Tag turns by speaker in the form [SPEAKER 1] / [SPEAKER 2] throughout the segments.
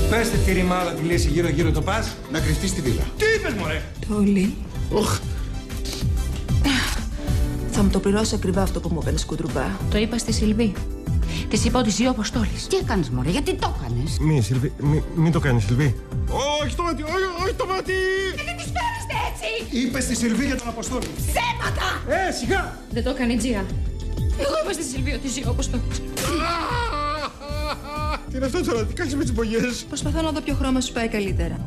[SPEAKER 1] Πες τη ρημάδα τη λύση γύρω-γύρω το πας.
[SPEAKER 2] Να κρυφτεί στη βίλα.
[SPEAKER 1] Τι είπες, μωρέ?
[SPEAKER 3] Τόλι.
[SPEAKER 2] Οχ.
[SPEAKER 3] Θα μου το πληρώσει ακριβά αυτό που μου έπαιρνες κουντρουμπά.
[SPEAKER 4] Το είπα στη Σιλβί. Της είπα ότι ζει ο Αποστόλης.
[SPEAKER 5] Τι έκανες, μωρέ, γιατί το έκανες?
[SPEAKER 6] Μη, Σιλβί, μην το κάνεις, Σιλβί. Όχι το μάτι, όχι το μάτι!
[SPEAKER 4] Δεν τις φέρεστε έτσι!
[SPEAKER 2] Είπε στη Σιλβί για τον Αποστόλη.
[SPEAKER 4] Ψέματα!
[SPEAKER 1] Σιγά!
[SPEAKER 4] Δεν το έκανε η Τζία. Εγώ είπα στη Σιλβί ότι ζει ο Αποστόλης.
[SPEAKER 6] Τι είναι αυτό τώρα, τι κάνεις με τις μπογιές?
[SPEAKER 3] Προσπαθώ να δω ποιο χρώμα σου πάει καλύτερα.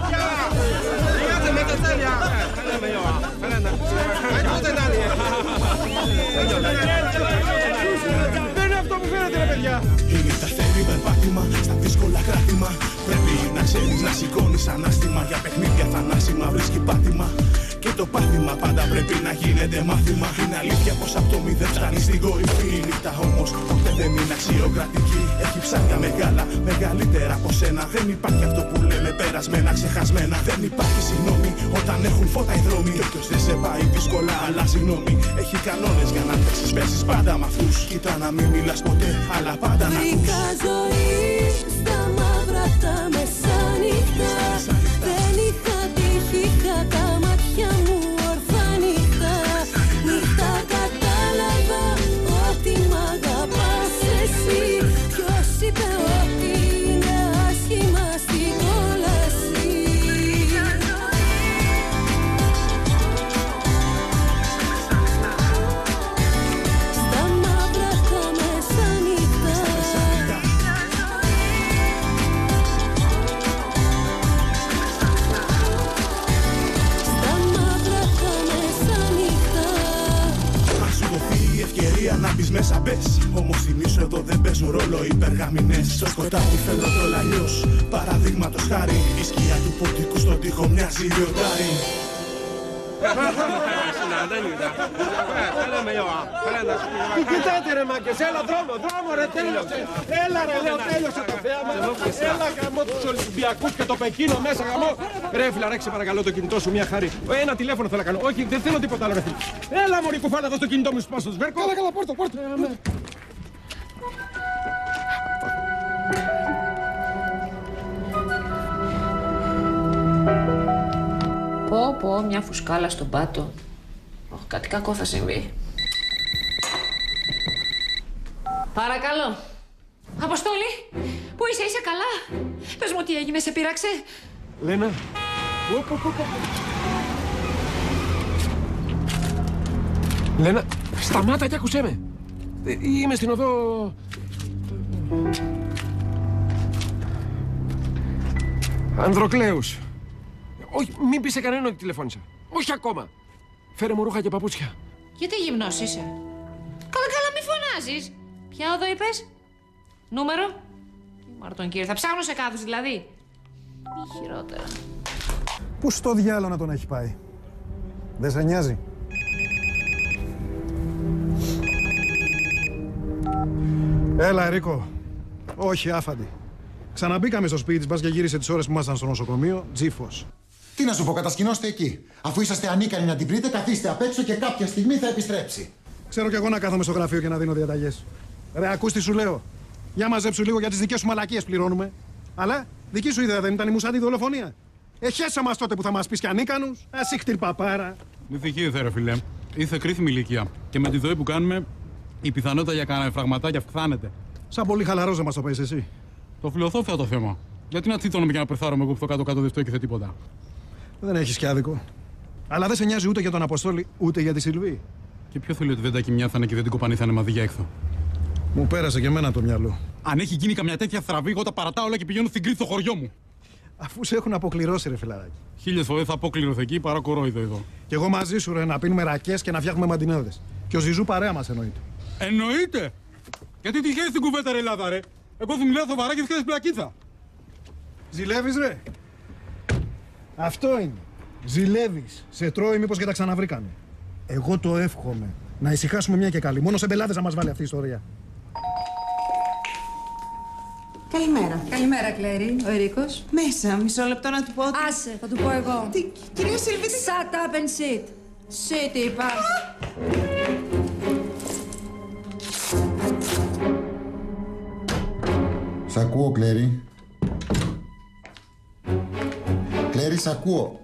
[SPEAKER 6] Δεν είναι αυτό που φαίνεται, ρε παιδιά!
[SPEAKER 7] Είναι τα θέλει περπάτημα στα δύσκολα κράτημα. Πρέπει να ξέρεις να σηκώνεις ανάστημα. Για παιχνίδια θανάσιμα βρίσκει πάτημα. Και το πάθημα πάντα πρέπει να γίνεται μάθημα. Είναι αλήθεια πως από το μηδέν φτάνει στην κορυφή. Η νύχτα όμως ποτέ δεν είναι αξιοκρατική. Έχει ψάρια μεγάλα, μεγαλύτερα από σένα. Δεν υπάρχει αυτό που λέμε περασμένα, ξεχασμένα. Δεν υπάρχει συγγνώμη όταν έχουν φώτα οι δρόμοι. Και όποιος δεν σε πάει δύσκολα, αλλάζει γνώμη. Έχει κανόνες για να παίξεις, πέσεις πάντα μ' αυτούς. Κοίτα να μην μιλάς ποτέ, αλλά πάντα να ακούς.
[SPEAKER 8] Βρήκα ζωή στα μαύρα τα μεσάνυχτα. Δεν είχα τύχη, είχα τα μάτια μου ορθά νύχτα. Νύχτα κατάλαβα ότι μ' αγαπάς εσύ. Ποιος είπε ότι είναι άσχημα στην κόλαση? Στα μαύρα τα μεσάνυχτα. Στα μαύρα τα μεσάνυχτα.
[SPEAKER 7] Αν σου δοθεί η ευκαιρία να μπεις μέσα μπες. Όμως θυμίσου εδώ δεν παίζουν ρόλο οι περγαμηνές. Στο σκοτάδι φαίνονται όλα αλλιώς. Παραδείγματος χάρη, η σκιά του ποντικού στον τοίχο μοιάζει λιοντάρι.
[SPEAKER 6] Τι κοιτάτε ρε μάγκες, έλα δρόμο ρε, τέλειωσε. Έλα ρε, λέω, τέλειωσε το θέαμα. Έλα γαμώ τους Ολυμπιακούς και το Πεκίνο μέσα γαμώ. Ρε φίλα, ρέξε παρακαλώ το κινητό σου μια χάρη. Ένα τηλέφωνο θέλω να κάνω, όχι δεν θέλω τίποτα άλλο ρε φίλε. Έλα μωρή κουφάλα, δώσ' το κινητό μου, σου πάω στο σβέρκο. Καλά, πόρτο.
[SPEAKER 4] Πω, μια φουσκάλα στον πάτο. Κάτι κακό θα συμβεί. Παρακαλώ. Αποστόλη, πού είσαι καλά? Πες μου τι έγινε, σε πείραξε?
[SPEAKER 6] Λένα. Λένα, σταμάτα και άκουσέ με. Είμαι στην οδό... Ανδροκλέους. Όχι, μην πεις σε κανέναν ότι τηλεφώνησα. Όχι ακόμα. Φέρε μου ρούχα και παπούτσια.
[SPEAKER 4] Γιατί γυμνός είσαι? Καλά, μη φωνάζεις. Ποια οδό είπες? Νούμερο? Τι μαρτον κύριε, θα ψάχνω σε κάδους δηλαδή. Μη χειρότερα.
[SPEAKER 9] Πού στο διάλο να τον έχει πάει? Δεν σε νοιάζει? Έλα, Ερίκο. Όχι, άφαντη. Ξαναμπήκαμε στο σπίτι της, μπας και γύρισε τις ώρες που ήμασταν στο νοσοκομείο. Τζίφος.
[SPEAKER 2] Τι να σου πω, κατασκηνώστε εκεί. Αφού είσαστε ανίκανοι να την βρείτε, καθίστε απ' έξω και κάποια στιγμή θα επιστρέψει.
[SPEAKER 9] Ξέρω κι εγώ να κάθομαι στο γραφείο και να δίνω διαταγές. Ρε, ακούς τι σου λέω. Για μαζέψου λίγο για τις δικές σου μαλακίες πληρώνουμε. Αλλά δική σου ιδέα δεν ήταν η μουσάτη δολοφονία? Χέσε μας τότε που θα μας πεις κι ανίκανους. Ας ήχτηρ παπάρα.
[SPEAKER 10] Μη θυχείτε, ρε φίλε. Ήρθε κρίσιμη ηλικία. Και με τη ζωή που κάνουμε, η πιθανότητα για κανένα φραγματάκια αυξάνεται.
[SPEAKER 9] Σαν πολύ χαλαρός να μας το πεις εσύ.
[SPEAKER 10] Το φιλοσόφια το θέμα. Γιατί να τσίτωνομαι και να περθάρομαι εγώ που το κάτω-κάτω δεν στο έκυθε τίποτα.
[SPEAKER 9] Δεν έχεις κι άδικο. Αλλά δεν σε νοιάζει ούτε για τον Αποστόλη, ούτε για τη Σιλβί.
[SPEAKER 10] Και ποιο θέλει ότι δεν τα κοιμιάθανε και δεν την κοπανήθανε μαδί για έκθο?
[SPEAKER 9] Μου πέρασε και εμένα το μυαλό.
[SPEAKER 10] Αν έχει γίνει καμιά τέτοια θραβή, εγώ τα παρατάω όλα και πηγαίνω στην Κρήτη στο χωριό μου.
[SPEAKER 9] Αφού σε έχουν αποκληρώσει, ρε φιλαράκι.
[SPEAKER 10] 1000 φορές θα απόκληρωθ εκεί παρά κορόιδο εδώ.
[SPEAKER 9] Κι εγώ μαζί σου, ρε, να πίνουμε ρακές και να φτιάχνουμε μαντινέδες. Και ο Ζιζού παρέα μας εννοείται.
[SPEAKER 10] Εννοείται! Γιατί τυχαίνει στην κουβέντα, ρε Ελλάδα, ρε. Εγώ θα μιλάω σοβαρά και φτιάχνει πλακίτσα.
[SPEAKER 9] Ζηλεύεις, ρε. Αυτό είναι. Ζηλεύεις. Σε τρώει μήπως και τα ξαναβρήκανε. Εγώ το εύχομαι. Να ησυχάσουμε μια και καλή. Μόνο σε μπελάδες να μας βάλει αυτή η ιστορία.
[SPEAKER 3] Καλημέρα. Καλημέρα, Κλέρι. Ο Ερίκος.
[SPEAKER 11] Μέσα, μισό λεπτό να του πω.
[SPEAKER 3] Άσε, θα του πω εγώ.
[SPEAKER 11] Τι, κυρία Σιλβί, τι...
[SPEAKER 3] Shut up and sit. Sit, είπα.
[SPEAKER 2] Σ' ακούω, Κλέρι. Κλέρι, σ' ακούω.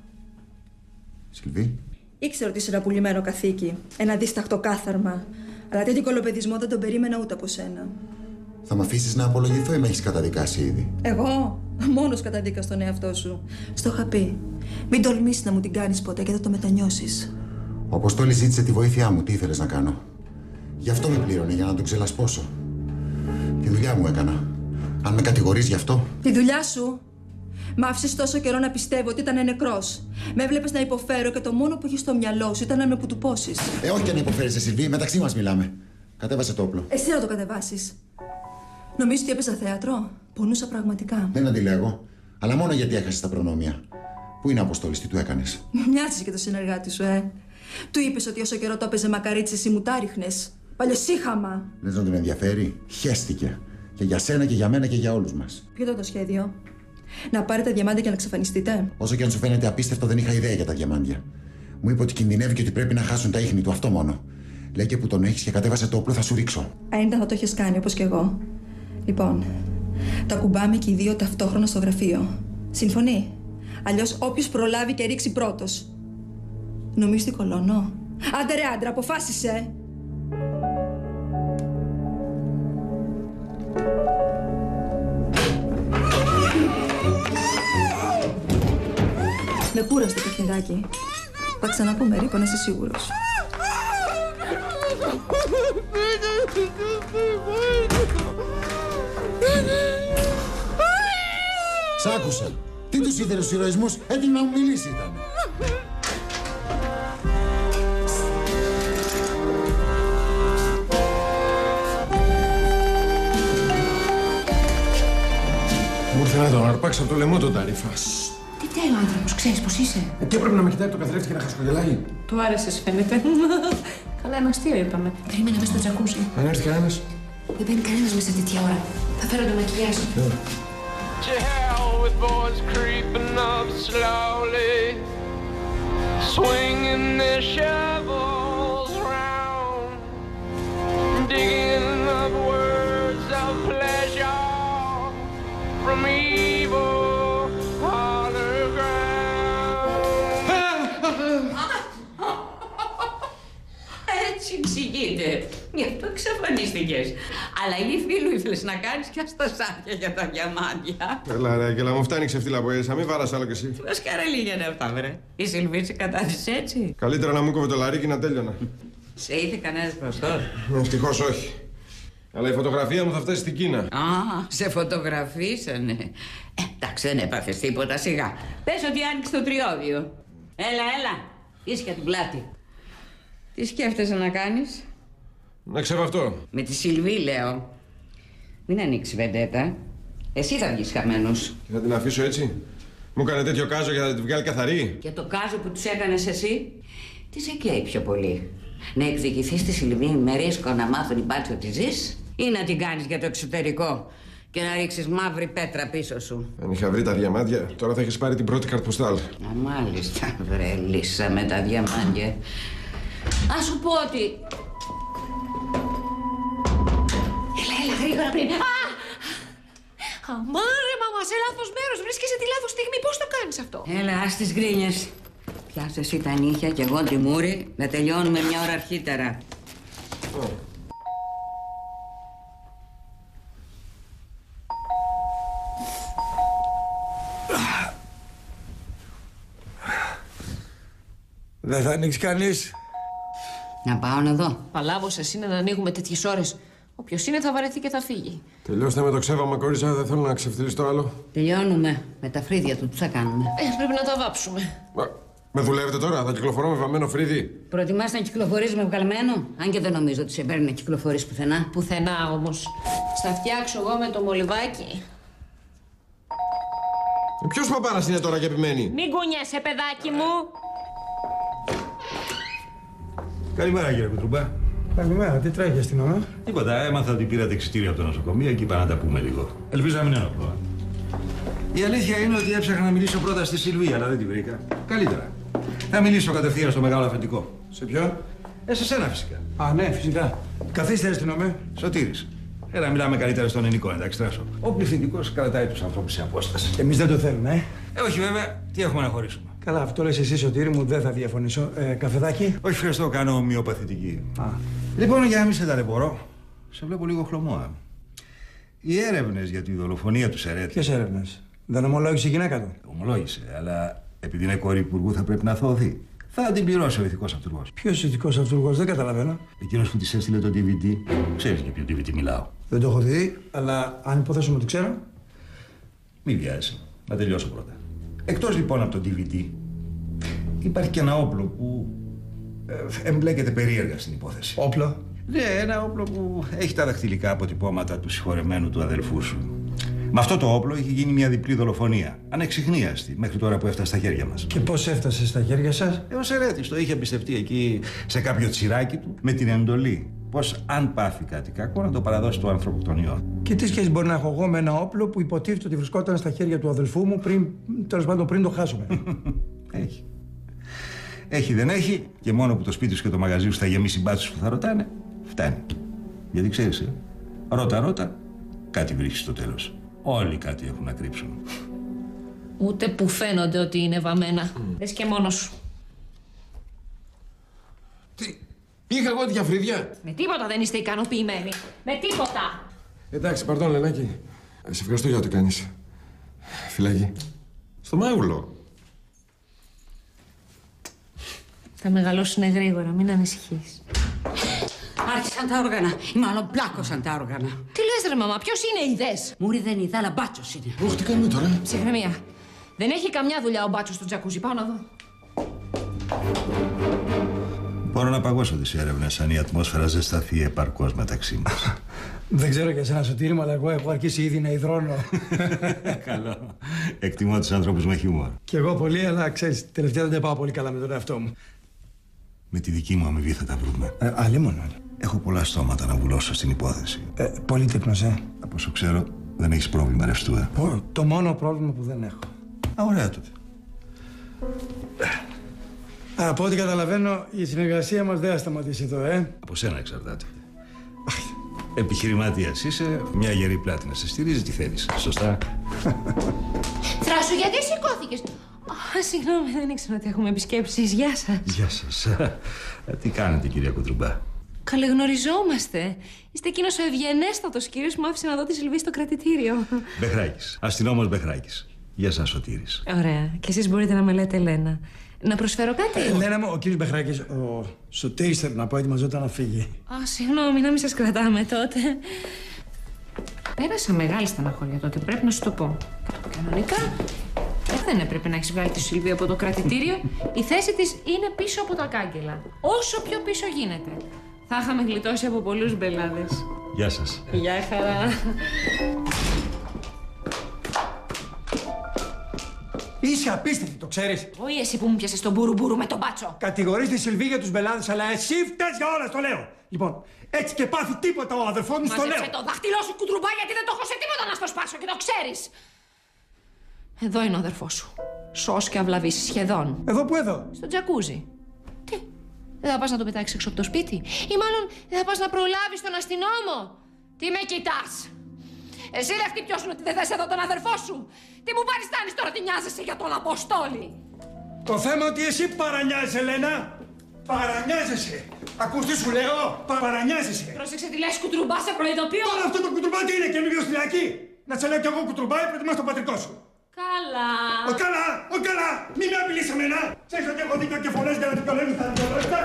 [SPEAKER 2] Σιλβί.
[SPEAKER 12] Ήξερα ότι είσαι ένα πουλημένο καθήκη. Ένα δίσταχτο κάθαρμα. Αλλά τέτοιο κολοπεδισμό δεν τον περίμενα ούτε από σένα.
[SPEAKER 2] Θα μ' αφήσεις να απολογηθώ ή με έχεις καταδικάσει ήδη?
[SPEAKER 12] Εγώ μόνος καταδίκας τον εαυτό σου. Στο είχα πει. Μην τολμήσεις να μου την κάνεις ποτέ και θα το μετανιώσεις.
[SPEAKER 2] Ο Αποστόλης ζήτησε τη βοήθειά μου. Τι ήθελες να κάνω? Γι' αυτό με πλήρωνε, για να τον ξελασπώσω. Τη δουλειά μου έκανα. Αν με κατηγορείς γι' αυτό.
[SPEAKER 12] Τη δουλειά σου. Μ' άφησες τόσο καιρό να πιστεύω ότι ήταν νεκρός. Με έβλεπες να υποφέρω και το μόνο που έχεις στο μυαλό σου ήταν να με πουτουπώσεις.
[SPEAKER 2] Όχι και να υποφέρεις, Σιλβί. Μεταξύ μας μιλάμε. Κατέβασε το όπλο.
[SPEAKER 12] Εσύ να το κατεβάσεις. Νομίζεις ότι έπαιζα θέατρο? Πονούσα πραγματικά.
[SPEAKER 2] Δεν αντιλέγω. Αλλά μόνο γιατί έχασες τα προνόμια. Πού είναι ο Αποστόλης, τι του έκανες?
[SPEAKER 12] Μοιάζεις και το συνεργάτη σου, Του είπες ότι όσο καιρό το έπαιζε μακαρίτσι, εσύ μου τα ρίχνες. Παλιοσύχαμα.
[SPEAKER 2] Λες να τον ενδιαφέρει? Χέστηκε. Και για σένα και για μένα και για όλους μας.
[SPEAKER 12] Ποιο ήταν το σχέδιο? Να πάρετε τα διαμάντια και να εξαφανιστείτε?
[SPEAKER 2] Όσο και αν σου φαίνεται απίστευτο, δεν είχα ιδέα για τα διαμάντια. Μου είπε ότι κινδυνεύει και ότι πρέπει να χάσουν τα ίχνη του. Αυτό μόνο. Λέει και που τον έχεις και κατέβασε το όπλο, θα σου ρίξω.
[SPEAKER 12] Αν ήταν θα το έχεις κάνει όπως κι εγώ. Λοιπόν, τα κουμπάμε και οι δύο ταυτόχρονα στο γραφείο. Συμφωνεί? Αλλιώς όποιος προλάβει και ρίξει πρώτος. Νομίζεις τι κολώνω? Άντε ρε άντρα, αποφάσισε! Με κούρασε το παιχνιδάκι. Θα ξαναπούμε, Ρίκο, να είσαι σίγουρος.
[SPEAKER 2] Σ' άκουσα. Τι τους ήθελες στους ηρωισμούς? Έτοιμη να μου μιλήσει ήταν.
[SPEAKER 6] Μου ήρθε να τον αρπάξει από το λαιμό τον Ταρίφα.
[SPEAKER 4] Τι φταίει ο άνθρωπος, ξέρεις πως είσαι?
[SPEAKER 6] Τι έπρεπε να με κοιτάει από το καθρέφτη και να χασκογελάει?
[SPEAKER 4] Του άρεσες, φαίνεται. Καλά, ένα αστείο είπαμε. Περίμενε μέσα στο τζακούζι.
[SPEAKER 6] Αν έρθει κανένας?
[SPEAKER 4] Δεν μπαίνει κανένας μέσα τέτοια ώρα. Θα φέρω το μακιγιάζ.
[SPEAKER 13] To hell with boys creeping up slowly, swinging their shovels round, digging up words of pleasure from evil hollow ground.
[SPEAKER 5] Έτσι εξηγείται. Γι' αυτό εξαφανίστηκες. Αλλαγή φίλου ήθελες να κάνεις και στα σάκια για τα διαμάντια.
[SPEAKER 6] Έλα ρε Αγγέλα, μου φτάνει ξεφτύλα από έσαι. Μην βάρας άλλο κι εσύ.
[SPEAKER 5] Μασκαραλίγια είναι αυτά, βρε. Η Σιλβή σε κατάστησε έτσι.
[SPEAKER 6] Καλύτερα να μου κόβε το λαρίκι να τέλειωνα.
[SPEAKER 5] Σε ήρθε κανένας μπροστός?
[SPEAKER 6] Ευτυχώς όχι. Αλλά η φωτογραφία μου θα φτάσει στην Κίνα.
[SPEAKER 5] Α, σε φωτογραφίσανε. Εντάξει, δεν έπαθες τίποτα, σιγά. Πες ότι άνοιξε το τριώδιο. Έλα, ίσια την πλάτη. Τι σκέφτεσαι να κάνεις?
[SPEAKER 6] Να ξέρω αυτό.
[SPEAKER 5] Με τη Σιλβή, λέω. Μην ανοίξει βεντέτα. Εσύ θα βγεις χαμένος.
[SPEAKER 6] Και θα την αφήσω έτσι? Μου έκανε τέτοιο κάζο για να την βγάλει καθαρή?
[SPEAKER 5] Και το κάζο που τους έκανες εσύ, τι σε καίει πιο πολύ? Να εκδικηθείς τη Σιλβή με ρίσκο να μάθουν οι μπάτσοι ότι ζεις, ή να την κάνεις για το εξωτερικό και να ρίξεις μαύρη πέτρα πίσω σου?
[SPEAKER 6] Αν είχα βρει τα διαμάντια, τώρα θα έχεις πάρει την πρώτη καρτποστάλ.
[SPEAKER 5] Α, μάλιστα, βρε λύσα με τα διαμάντια. Ας σου πω ότι...
[SPEAKER 4] Έλα, γρήγορα πριν. Αμάν ρε μαμά, σε λάθος μέρος. Βρίσκεσαι τη λάθος στιγμή. Πώς το κάνεις αυτό?
[SPEAKER 5] Έλα, ας τις γκρίνιες. Πιάσε εσύ τα νύχια και εγώ τη μούρη. Να τελειώνουμε μια ώρα αρχίτερα.
[SPEAKER 6] Δεν θα ανοίξει κανείς?
[SPEAKER 5] Να πάω να δω.
[SPEAKER 4] Παλάβωσες είναι να ανοίγουμε τέτοιες ώρες. Όποιος είναι θα βαρεθεί και θα φύγει.
[SPEAKER 6] Τελειώστε με το ξέβαμα, κορίτσια. Δεν θέλω να ξεφτυλιστώ άλλο.
[SPEAKER 5] Τελειώνουμε. Με τα φρύδια του, τι θα κάνουμε?
[SPEAKER 4] Πρέπει να τα βάψουμε.
[SPEAKER 6] Με δουλεύετε τώρα, θα κυκλοφορώ με βαμμένο φρύδι?
[SPEAKER 5] Προτιμάς να κυκλοφορείς με βγαλμένο? Αν και δεν νομίζω ότι σε παίρνει να κυκλοφορείς πουθενά.
[SPEAKER 4] Πουθενά όμως. Θα φτιάξω εγώ με το μολυβάκι.
[SPEAKER 6] Ποιος παπάρας είναι τώρα και επιμένει?
[SPEAKER 4] Μην κουνιέσαι, παιδάκι μου.
[SPEAKER 14] Καλημέρα, κύριε Κουτρουμπά.
[SPEAKER 9] Καλημέρα, τι τρέχει αστυνομία?
[SPEAKER 14] Τίποτα, έμαθα ότι πήρατε εξιτήριο από το νοσοκομείο και είπα να τα πούμε λίγο. Ελπίζω να μην είναι πρόβλημα. Η αλήθεια είναι ότι έψαχνα να μιλήσω πρώτα στη Σιλβία, αλλά δεν την βρήκα. Καλύτερα. Θα μιλήσω κατευθείαν στο μεγάλο αφεντικό.
[SPEAKER 9] Σε ποιον?
[SPEAKER 14] Σε σένα φυσικά.
[SPEAKER 9] Α, ναι, φυσικά. Καθίστε, αστυνομία.
[SPEAKER 14] Σωτήρης. Έλα, μιλάμε καλύτερα στον ελληνικό, εντάξει, Τράσο. Ο πληθυντικός κρατάει τους ανθρώπους σε απόσταση.
[SPEAKER 9] Εμείς δεν το θέλουμε,
[SPEAKER 14] Όχι βέβαια, τι έχουμε να χωρίσουμε.
[SPEAKER 1] Καλά, αυτό λες εσύ, Σωτήρη μου, δεν θα διαφωνήσω. Καφεδάκι.
[SPEAKER 14] Όχι, ευχαριστώ, κάνω ομοιοπαθητική. Λοιπόν, για να μην σε ταλαιπωρώ, σε βλέπω λίγο χλωμό. Οι έρευνες για τη δολοφονία του Σερέτη.
[SPEAKER 1] Ποιες έρευνες? Δεν ομολόγησε η γυναίκα του?
[SPEAKER 14] Ομολόγησε, αλλά επειδή είναι κόρη υπουργού θα πρέπει να θωωθεί. Θα την πληρώσει ο ηθικός αυτούργος.
[SPEAKER 1] Ποιος ηθικός αυτούργος, δεν καταλαβαίνω.
[SPEAKER 14] Εκείνος που της έστειλε το DVD. Ξέρεις για ποιο DVD μιλάω.
[SPEAKER 1] Δεν το έχω δει, αλλά αν υποθέσουμε ότι ξέρω.
[SPEAKER 14] Μη βιάζεσαι. Να τελειώσω πρώτα. Εκτός λοιπόν από το DVD, υπάρχει και ένα όπλο που εμπλέκεται περίεργα στην υπόθεση.
[SPEAKER 1] Όπλο?
[SPEAKER 14] Ναι, ένα όπλο που έχει τα δακτυλικά αποτυπώματα του συγχωρεμένου του αδελφού σου. Με αυτό το όπλο έχει γίνει μια διπλή δολοφονία. Ανεξιχνίαστη μέχρι τώρα που έφτασε στα χέρια μας.
[SPEAKER 1] Και πώς έφτασε στα χέρια σας?
[SPEAKER 14] Ο Σερέτης το είχε εμπιστευτεί εκεί σε κάποιο τσιράκι του με την εντολή πως αν πάθει κάτι κακό να το παραδώσει του ανθρωποκτονιό.
[SPEAKER 1] Και τι σχέση μπορεί να έχω εγώ με ένα όπλο που υποτίθεται ότι βρισκόταν στα χέρια του αδελφού μου τέλος πάντων πριν το χάσουμε?
[SPEAKER 14] Έχει. Έχει δεν έχει, και μόνο που το σπίτι σου και το μαγαζί σου θα γεμίσει μπάτσους που θα ρωτάνε, φτάνει. Γιατί ξέρεις, ρώτα, κάτι βρίσκεις στο τέλος. Όλοι κάτι έχουν να κρύψουν.
[SPEAKER 4] Ούτε που φαίνονται ότι είναι βαμμένα. Δες και μόνος σου.
[SPEAKER 6] Τι, είχα εγώ τέτοια φρύδια?
[SPEAKER 4] Με τίποτα δεν είστε ικανοποιημένοι. Με τίποτα.
[SPEAKER 6] Εντάξει, παρδόν, Λενάκη. Σε ευχαριστώ για ό,τι κάνεις. Φυλάκι. Στο μάγουλο.
[SPEAKER 4] Θα μεγαλώσουνε γρήγορα, μην ανησυχείς.
[SPEAKER 5] Άρχισαν τα όργανα. Ή μάλλον πλάκωσαν τα όργανα.
[SPEAKER 4] Τι λες ρε μαμά, ποιος είναι ειδές?
[SPEAKER 5] Μούρι δεν είδα, αλλά μπάτσος είναι.
[SPEAKER 6] Ωχ, τι κάνουμε τώρα?
[SPEAKER 4] Ψυχραιμία. Δεν έχει καμιά δουλειά ο μπάτσος του τζακούζι. Πάω να δω.
[SPEAKER 14] Μπορώ να παγώσω τις έρευνες αν η ατμόσφαιρα ζεσταθεί επαρκώς μεταξύ μας.
[SPEAKER 1] Δεν ξέρω για εσένα, Σωτήρη μου, αλλά εγώ έχω αρχίσει ήδη να υδρώνω.
[SPEAKER 14] Καλό. Εκτιμώ τους άνθρωπους με χιούμορ.
[SPEAKER 1] Κι εγώ πολύ, αλλά ξέρεις, τελευταία δεν πάω πολύ καλά με τον εαυτό μου.
[SPEAKER 14] Με τη δική μου αμοιβή θα τα βρούμε.
[SPEAKER 1] Αλλήμον.
[SPEAKER 14] Έχω πολλά στόματα να βουλώσω στην υπόθεση.
[SPEAKER 1] Πολύ τύπνος,
[SPEAKER 14] Από όσο ξέρω, δεν έχεις πρόβλημα ρευστού,
[SPEAKER 1] Το μόνο πρόβλημα που δεν έχω.
[SPEAKER 14] Ωραία τότε.
[SPEAKER 1] Από ό,τι καταλαβαίνω, η συνεργασία μας δεν θα σταματήσει εδώ,
[SPEAKER 14] Από σένα εξαρτάται. Επιχειρηματίας είσαι, μια γερή πλάτη να σε στηρίζει, τι θέλεις. Σωστά.
[SPEAKER 4] Θράσου, γιατί σηκώθηκες? Συγγνώμη, δεν ήξερα ότι έχουμε επισκέψεις. Γεια σας.
[SPEAKER 14] Γεια σας. Τι κάνετε, κυρία Κουτρουμπά?
[SPEAKER 4] Καλεγνωριζόμαστε. Είστε εκείνος ο ευγενέστατος κύριος που μου άφησε να δω τη Σιλβή στο κρατητήριο.
[SPEAKER 14] Μπεχράκης. Αστυνόμος Μπεχράκης. Γεια σας, Σωτήρης.
[SPEAKER 4] Ωραία. Και εσείς μπορείτε να με λέτε Ελένα. Να προσφέρω κάτι?
[SPEAKER 1] Λένα μου, ο κύριος Μπεχράκης, ο Σωτήρης θέλω να πω, ετοιμαζόταν να φύγει.
[SPEAKER 4] Συγγνώμη, να μην σας κρατάμε τότε. Πέρασα μεγάλη στεναχώρια τότε, πρέπει να σου το πω. Κανονικά, δεν έπρεπε να έχεις βγάλει τη Σιλβία από το κρατητήριο. Η θέση της είναι πίσω από τα κάγκελα. Όσο πιο πίσω γίνεται. Θα είχαμε γλιτώσει από πολλούς μπελάδες.
[SPEAKER 14] Γεια σας.
[SPEAKER 4] Γεια χαρά.
[SPEAKER 1] Είσαι απίστευτη, το ξέρεις.
[SPEAKER 4] Όχι εσύ που μου πιάσες τον μπουρουμπουρου με τον μπάτσο.
[SPEAKER 1] Κατηγορείς τη Σιλβή για τους μπελάδες, αλλά εσύ φταίς για όλα, στο λέω. Λοιπόν, έτσι και πάθει τίποτα ο αδερφός μου, στο λέω.
[SPEAKER 4] Μάζεψε το δάχτυλό σου, Κουτρουμπά, γιατί δεν το έχω σε τίποτα να στο σπάσω και το ξέρεις. Εδώ είναι ο αδερφός σου. Σως και αυλαβής, σχεδόν.
[SPEAKER 1] Εδώ που εδώ?
[SPEAKER 4] Στο τζακούζι. Τι, δεν θα πας να το πετάξεις έξω από το σπίτι? Ή μάλλον δεν θα πας να προλάβεις τον αστυνόμο? Τι με κοιτάς? Εσύ δεν χτυπιώσουν ότι δεν θες εδώ τον αδερφό σου. Τι μου παριστάνεις τώρα, τι νοιάζεσαι για τον Αποστόλη?
[SPEAKER 1] Το θέμα ότι εσύ παρανιάζεσαι, Λένα. Παρανιάζεσαι. Ακούς τι σου λέω, παρανιάζεσαι.
[SPEAKER 4] Πρόσεξε τι λες, Κουτρουμπά, σε προειδοποιώ.
[SPEAKER 1] Τώρα αυτό το Κουτρουμπά τι είναι, καινούριο φυλακή? Να σε λέω κι εγώ Κουτρουμπά, προτιμάς τον πατρικό σου.
[SPEAKER 4] Καλά.
[SPEAKER 1] Καλά, μη με απειλείς εμένα. Ξέρεις ότι έχω δίκιο και φωνές για να δικαιολογείς τα δικαιολογικά.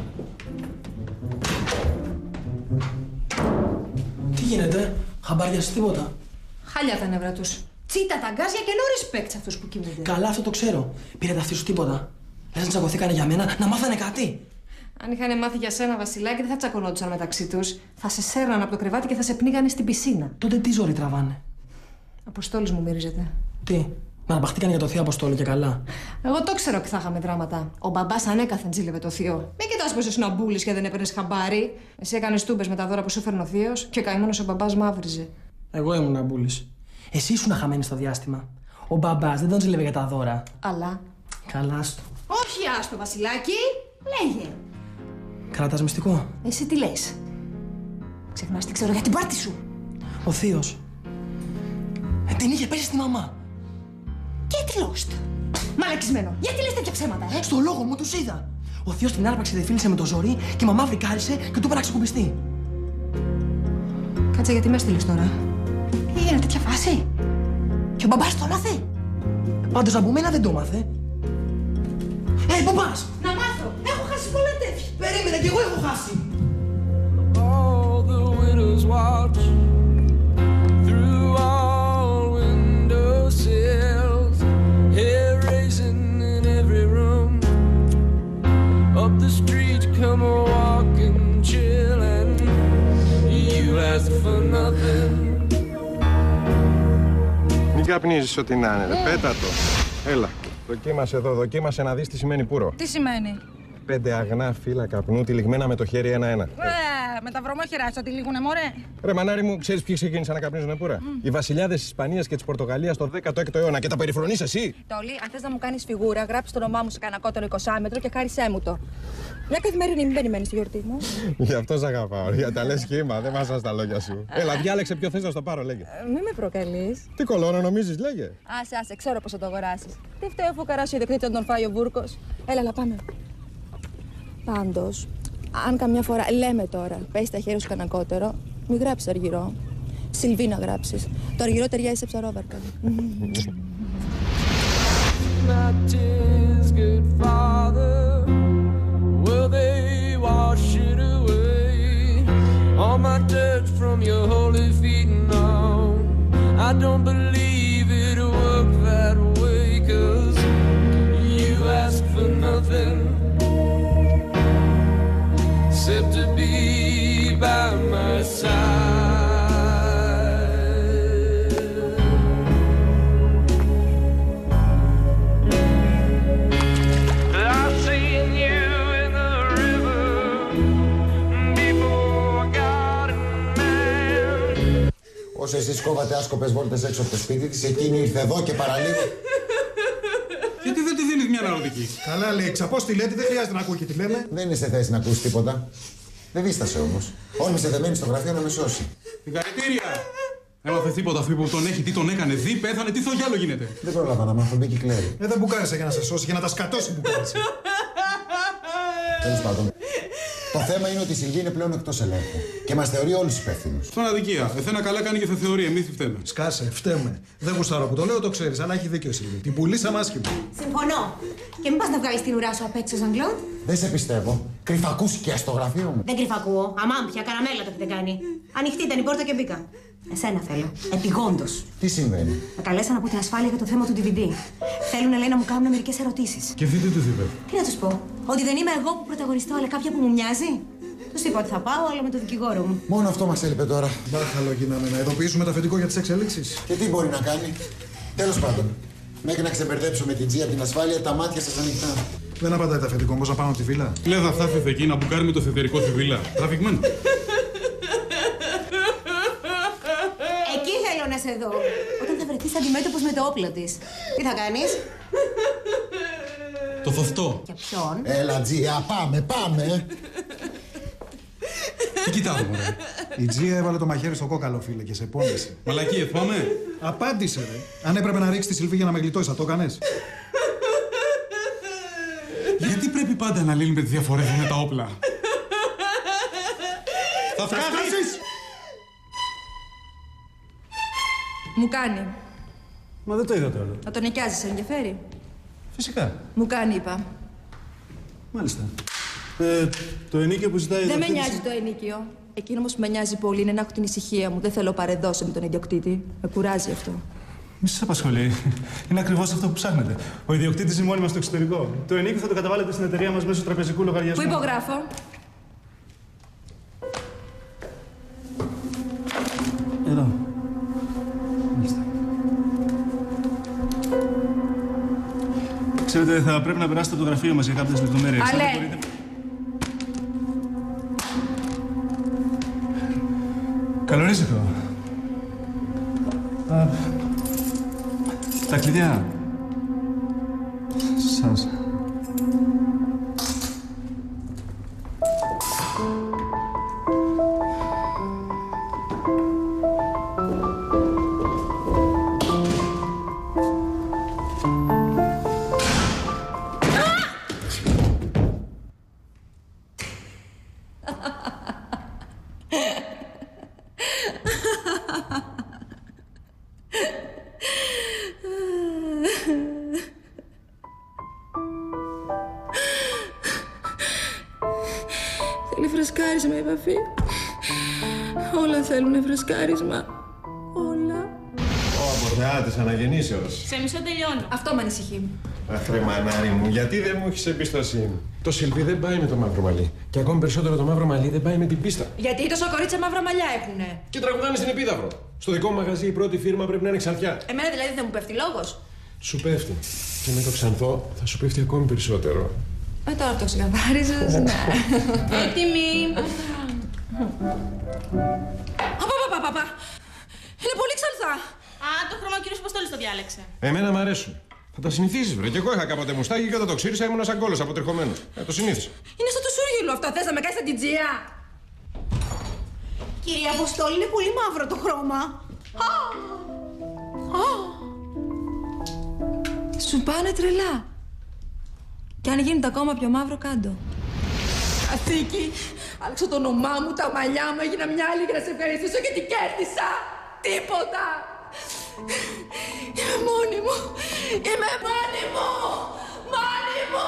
[SPEAKER 15] Τι γίνεται, χαμπάριασες τίποτα?
[SPEAKER 12] Χάλια τα νεύρα τους. Τσίτα τα γκάζια και no respect σε αυτούς που κοιμούνται.
[SPEAKER 15] Καλά, αυτό το ξέρω. Πήρε τα αυτή σου τίποτα. Λες να τσακωθήκανε για μένα, να μάθανε κάτι.
[SPEAKER 12] Αν είχαν μάθει για σένα, Βασιλάκη, δεν θα τσακωνόντουσαν μεταξύ τους. Θα σε σέρναν από το κρεβάτι και θα σε πνίγανε στην πισίνα.
[SPEAKER 15] Τότε τι ζόρι τραβάνε?
[SPEAKER 12] Αποστόλης μου μυρίζεται.
[SPEAKER 15] Τι, να αρπαχτήκανε για το θείο Αποστόλη και καλά.
[SPEAKER 12] Εγώ το ξέρω ότι θα είχαμε δράματα. Ο μπαμπάς ανέκαθεν τζίλευε το θείο. Μην κοιτάς πως ήσουν αμπούλης και δεν έπαιρνες χαμπάρι. Εσύ έκανες τούμπες με τα δώρα που σου έφερνε ο θείος και ο καημόνος ο μπαμπάς μαύριζε.
[SPEAKER 15] Εγώ ήμουν αμπούλης. Εσύ ήσουν χαμένη στο διάστημα. Ο μπαμπάς δεν τον τζίλευε για τα δώρα.
[SPEAKER 12] Αλλά.
[SPEAKER 15] Καλά άστο.
[SPEAKER 12] Όχι άστο, Βασιλάκη. Λέγε.
[SPEAKER 15] Κράτας μυστικό.
[SPEAKER 12] Εσύ τι λες? Ξεχνάς τι ξέρω για την πάρτι σου.
[SPEAKER 15] Ο θείος την είχε πέσει στη μαμά.
[SPEAKER 16] Get lost. Μαλακισμένο. Γιατί λες τέτοια ψέματα,
[SPEAKER 15] Στο λόγο μου τους είδα. Ο θείος την άρπαξε, δεν φίλησε με το ζόρι και η μαμά βρικάρισε και του είπε να ξεκουμπιστεί.
[SPEAKER 12] Κάτσε, γιατί με έστειλες τώρα. Είναι τέτοια φάση. Και ο μπαμπάς το έμαθε.
[SPEAKER 15] Πάντως από μένα δεν το έμαθε. Πού πας?
[SPEAKER 16] Να μάθω. Έχω χάσει πολλά τέτοια.
[SPEAKER 15] Περίμενε, κι εγώ έχω χάσει.
[SPEAKER 13] All the widows watch through all windowsills, hair raising in every room. Up the street come a walking, chillin'. You ask for nothing.
[SPEAKER 6] Μην καπνίζεις ό,τι να είναι, πέτα το. Έλα, δοκίμασε εδώ, δοκίμασε να δεις τι σημαίνει πουρο.
[SPEAKER 3] Τι σημαίνει?
[SPEAKER 6] 5 αγνά φύλλα καπνού τυλιγμένα με το χέρι ένα-ένα.
[SPEAKER 3] Με τα βρωμόχερα θα τη λήγουνε, μωρέ.
[SPEAKER 6] Ρε μανάρι μου, ξέρεις ποιοι ξεκίνησαν να καπνίζουν πουρα? Οι βασιλιάδες της Ισπανίας και της Πορτογαλίας το 16ο αιώνα και τα περιφρονείς εσύ.
[SPEAKER 12] Τόλι, αν θες να μου κάνεις φιγούρα, γράψε το όνομά μου σε κανένα κότερο 20 και χάρισέ μου το. Μια καθημερινή, μην περιμένεις τη γιορτή μου.
[SPEAKER 6] Γι' αυτό σ' αγαπάω, για τα λες σχήμα, δεν βάζω στα λόγια σου. Έλα, διάλεξε ποιο θες να στο πάρω, λέγε.
[SPEAKER 12] Μη με προκαλείς.
[SPEAKER 6] Τι κολόνα νομίζεις, λέγε.
[SPEAKER 12] Άσε, ξέρω πώς θα το αγοράσεις. Τι φταίει αφού καράσει ο ιδιοκτήτης να τον φάει ο Βούρκος. Έλα, πάμε. Πάντως, αν καμιά φορά λέμε τώρα, πες τα χέρια σου κανακότερο, μην γράψεις αργυρό. Σιλβί να γράψεις. Το αργυρό ταιριάζει σε ψαρόβαρκα.
[SPEAKER 13] My tears, good Father, will they wash it away? All my dirt from your holy feet now. I don't believe it'll work that way, 'cause you ask for nothing except to be by my side. I've seen you in the river before God and man.
[SPEAKER 2] Όσο εσείς κόβατε άσκοπες βόλτες έξω από το σπίτι της, εκείνη ήρθε εδώ και παραλίγο.
[SPEAKER 10] Γιατί δεν τη δίνεις μια αναρωτική?
[SPEAKER 9] Καλά, λέει, ξαπώς τη λέτε, δεν χρειάζεται να ακούει και τι λέμε.
[SPEAKER 2] Δεν είναι σε θέση να ακούσει τίποτα. Δεν δίστασε όμως. Όρμησε δεμένη στο γραφείο να με σώσει.
[SPEAKER 10] Συγχαρητήρια! Έμαθε τίποτα αυτή που τον έχει, τι τον έκανε, δει, πέθανε, τι θογιάλο γίνεται.
[SPEAKER 2] Δεν πρόλαβα να μάθω, μπήκε η Κλέρι.
[SPEAKER 9] Δεν μπουκάρισε για να σε σώσει, για να τα σκατώσει μπουκάρισε.
[SPEAKER 2] Τέλος πάντων. Το θέμα είναι ότι η Σιλβή είναι πλέον εκτός ελέγχου και μας θεωρεί όλους υπεύθυνους.
[SPEAKER 10] Στον αδικία. Εσένα καλά κάνει και θα θεωρεί, εμείς τι φταίμε.
[SPEAKER 9] Σκάσε, φταίμε. Δεν γουστάρω που το λέω, το ξέρεις, αλλά έχει δίκιο η Σιλβή. Την πουλήσαμε άσχημα.
[SPEAKER 16] Συμφωνώ. Και μην πας να βγάλεις την ουρά σου απ' έξω, Ζαν-Κλοντ.
[SPEAKER 2] Δεν σε πιστεύω. Κρυφακούσκια στο γραφείο μου.
[SPEAKER 16] Δεν κρυφακούω. Αμάν πια, καραμέλα το έχετε κάνει. Ανοιχτή ήταν η πόρτα και μπήκα. Εσένα θέλω. Επιγόντως.
[SPEAKER 2] Τι συμβαίνει?
[SPEAKER 16] Με καλέσαν από την ασφάλεια για το θέμα του DVD. Θέλουν, λέει, να μου κάνουν μερικές ερωτήσεις.
[SPEAKER 10] Και αυτή τι τους είπε?
[SPEAKER 16] Τι να τους πω, ότι δεν είμαι εγώ που πρωταγωνιστώ, αλλά κάποια που μου μοιάζει. Τους είπα ότι θα πάω, αλλά με το δικηγόρο μου.
[SPEAKER 2] Μόνο αυτό μας έλειπε τώρα.
[SPEAKER 9] Μπάχαλο γίναμε, να ειδοποιήσουμε το αφεντικό για τις εξελίξεις.
[SPEAKER 2] Και τι μπορεί να κάνει? Τέλος πάντων. Μέχρι να ξεμπερδέψουμε την Τζι από την ασφάλεια, τα μάτια σας ανοιχτά.
[SPEAKER 9] Δεν απαντάει το αφεντικό, πώς να πάμε από τη βίλα.
[SPEAKER 10] Λέει θα φτάσει εκεί να μπουκάρει με το εσωτερικό στη βίλα. Τραβηγμένο.
[SPEAKER 16] Εκεί θέλω να σε δω. Όταν θα βρεθείς αντιμέτωπος με το όπλο της. Τι θα κάνεις?
[SPEAKER 10] Το θοφτώ.
[SPEAKER 16] Για ποιον?
[SPEAKER 2] Έλα, Τζία, πάμε.
[SPEAKER 10] Τι κοιτάω, μωρέ.
[SPEAKER 9] Η Τζία έβαλε το μαχαίρι στο κόκαλο, φίλε, και σε πόνεσε.
[SPEAKER 10] Μαλακίες, πάμε.
[SPEAKER 9] Απάντησε, ρε. Αν έπρεπε να ρίξει τη Σιλβή για να με γλιτώσει, θα το έκανες?
[SPEAKER 10] Γιατί πρέπει πάντα να λύνουμε τις διαφορές με τα όπλα? Θα σκάσεις!
[SPEAKER 12] Μου κάνει.
[SPEAKER 14] Μα δεν το είδατε όλο.
[SPEAKER 12] Να τον νοικιάζει, σε ενδιαφέρει?
[SPEAKER 14] Φυσικά.
[SPEAKER 12] Μου κάνει, είπα.
[SPEAKER 14] Μάλιστα. Το ενίκιο που ζητάει...
[SPEAKER 12] Δεν με νοιάζει το ενίκιο. Εκείνο όμως που με νοιάζει πολύ είναι να έχω την ησυχία μου. Δεν θέλω παρεδώσει με τον ιδιοκτήτη. Με κουράζει αυτό.
[SPEAKER 14] Μη σας απασχολεί. Είναι ακριβώς αυτό που ψάχνετε. Ο ιδιοκτήτης ζει μόνοι μας στο εξωτερικό. Το ενίκιο θα το καταβάλλετε στην εταιρεία μας μέσω τραπεζικού λογαριασμού.
[SPEAKER 12] Πού υπογράφω?
[SPEAKER 14] Εδώ. Μάλιστα. Ξέρετε, θα πρέπει να περάσετε από το γραφείο μας για κάποιες λεπτομέρειες.
[SPEAKER 12] Αλλά...
[SPEAKER 14] Καλό ρίζικο. Τα κλειδιά. Σας.
[SPEAKER 12] σκάφη. Όλα θέλουνε φρεσκάρισμα. Όλα.
[SPEAKER 6] Από θεά της αναγεννήσεως.
[SPEAKER 16] Σε μισό τελειώνω.
[SPEAKER 12] Αυτό με ανησυχεί.
[SPEAKER 6] Αχ, ρε μανάρι μου, γιατί δεν μου έχεις εμπιστοσύνη. Το Σιλβί δεν πάει με το μαύρο μαλλί. Και ακόμη περισσότερο το μαύρο μαλλί δεν πάει με την πίστα.
[SPEAKER 12] Γιατί τόσα κορίτσια μαύρα μαλλιά έχουνε.
[SPEAKER 6] Και τραγουδάνε στην Επίδαυρο. Στο δικό μου μαγαζί η πρώτη φίρμα πρέπει να είναι ξανθιά.
[SPEAKER 12] Εμένα δηλαδή δεν μου πέφτει λόγος.
[SPEAKER 6] Σου πέφτει. Και με το ξανθό θα σου πέφτει ακόμη περισσότερο.
[SPEAKER 12] Τώρα αυτό ξεκαθάριζες. Ναι.
[SPEAKER 16] Έτοιμη.
[SPEAKER 12] Παπα. Είναι πολύ ξανθά.
[SPEAKER 16] Α, το χρώμα ο κύριος Ποστόλης το διάλεξε.
[SPEAKER 6] Εμένα μ' αρέσουν. Θα τα συνηθίσεις, βρε. Κι εγώ είχα κάποτε μουστάκι και όταν το ξύρισα ήμουν σαν κόλλος αποτριχωμένος. Το συνήθισα.
[SPEAKER 12] Είναι στο τουσούργιλο αυτό. Θες να με κάνεις αντιτζία.
[SPEAKER 16] Κυρία Αποστόλη, είναι πολύ μαύρο το χρώμα.
[SPEAKER 12] Σου πάνε τρελά. Κι αν γίνεται ακόμα πιο μαύρο, κάντο. Αθήκη, άλλαξα το όνομά μου, τα μαλλιά μου, έγινα μια άλλη για να σε ευχαριστήσω και την κέρδισα. Τίποτα. Είμαι μόνη μου. Είμαι μόνη μου. Μόνη μου.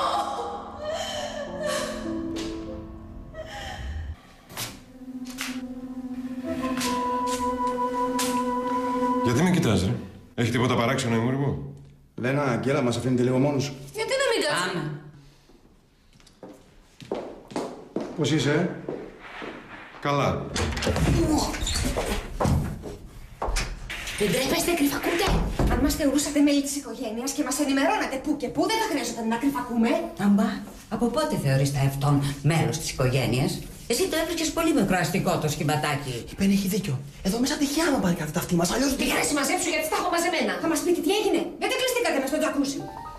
[SPEAKER 6] Γιατί με κοιτάς, ρε? Έχει τίποτα παράξενο η μούρη μου?
[SPEAKER 17] Λένα, Αγγέλα, μας αφήνετε λίγο μόνους.
[SPEAKER 12] Γιατί να μην κάτσουμε.
[SPEAKER 17] Πώς είσαι?
[SPEAKER 6] Καλά.
[SPEAKER 16] Δεν τρέπεστε, κρυφακούτε. Αν μας θεωρούσατε μέλη της οικογένειας και μας ενημερώνατε πού και πού, δεν θα χρειαζόταν να κρυφακούμε.
[SPEAKER 5] Αμπά, από πότε θεωρείς τα αυτόν μέλος της οικογένειας? Εσύ το έβρισκες πολύ μικροαστικό το σχηματάκι.
[SPEAKER 15] Η Πέννη έχει δίκιο. Εδώ μέσα τυχαία να πάρει κάτι τα αυτή μας, αλλιώς...
[SPEAKER 16] Τι είχα να συμμαζέψω γιατί τα έχω μαζεμένα. Θα μας πείτε τι έγινε. Γιατί κλειστήκατε μες στο τζακούσι.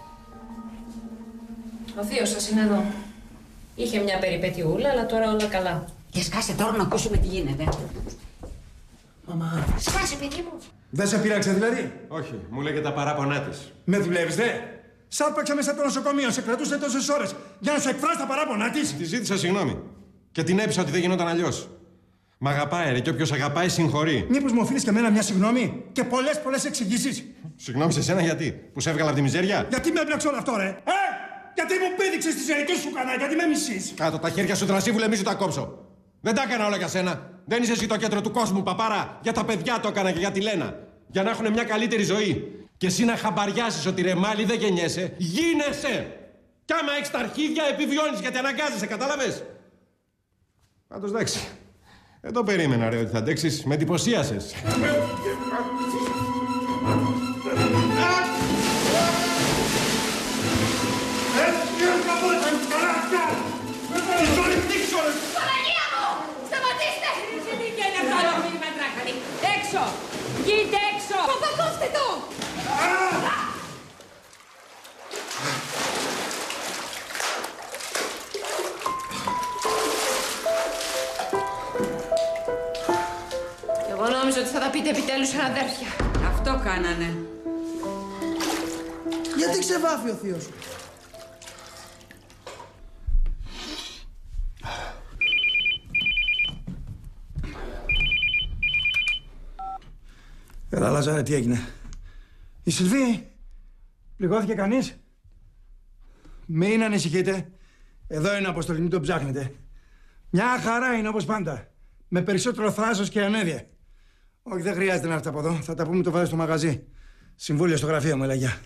[SPEAKER 4] Ο θείος σας είναι εδώ. Είχε μια περιπετιούλα, αλλά τώρα όλα καλά.
[SPEAKER 5] Και σκάσε τώρα να ακούσουμε τι γίνεται.
[SPEAKER 15] Μαμά.
[SPEAKER 16] Σκάσε, παιδί μου.
[SPEAKER 17] Δεν σε πείραξε δηλαδή?
[SPEAKER 6] Όχι, μου λέγε τα παράπονά της.
[SPEAKER 17] Με δουλεύεις, δε?
[SPEAKER 1] Σάρπαξε μέσα από το νοσοκομείο, σε κρατούσε τόσες ώρες για να σου εκφράσει τα παράπονά της.
[SPEAKER 6] Τη ζήτησα συγγνώμη. Και την έπεισα ότι δεν γινόταν αλλιώς. Μ' αγαπάει, ρε, και όποιος αγαπάει συγχωρεί.
[SPEAKER 1] Μήπως μου οφείλεις και εμένα μια συγγνώμη και πολλές εξηγήσεις.
[SPEAKER 6] Συγγνώμη σε σένα γιατί? Που σε έβγαλα από τη μιζέρια?
[SPEAKER 1] Γιατί με έπλεξε όλο αυτό, ρε? Γιατί μου πήδηξες τις ερικές σου κανά, γιατί με μισείς.
[SPEAKER 6] Κάτω τα χέρια σου, τρασίβουλε, μη σου τα κόψω. Δεν τα έκανα όλα για σένα. Δεν είσαι εσύ το κέντρο του κόσμου, παπάρα. Για τα παιδιά το έκανα και για τη Λένα. Για να έχουν μια καλύτερη ζωή. Και εσύ να χαμπαριάσεις ότι ρε μάλι δεν γεννιέσαι. Γίνεσαι! Κι άμα έχεις τα αρχίδια, επιβιώνεις γιατί αναγκάζεσαι, κατάλαβες? Πάντως εντάξει. Δεν το περίμενα, ρε, ότι θα αντέξεις. Με εντυπωσίασες.
[SPEAKER 4] Παναγία μου! Σταματήστε! Τι είναι αυτό το μήνυμα τράχανη! Έξω! Βγείτε έξω!
[SPEAKER 12] Παπακόφτε το!
[SPEAKER 4] Εγώ νόμιζα ότι θα τα πείτε επιτέλους σαν αδέρφια.
[SPEAKER 5] Αυτό κάνανε.
[SPEAKER 15] Γιατί ξεβάφει ο θείος σου?
[SPEAKER 17] Έλα, Λαζάρε, τι έγινε?
[SPEAKER 1] Η Σιλβή, πληγώθηκε κανείς? Μην ανησυχείτε. Εδώ είναι ο Αποστολή, μην τον ψάχνετε. Μια χαρά είναι όπως πάντα. Με περισσότερο θράσος και ανέδεια. Όχι, δεν χρειάζεται να έρθει από εδώ. Θα τα πούμε το βράδυ στο μαγαζί. Συμβούλιο στο γραφείο μου, έλα, γεια.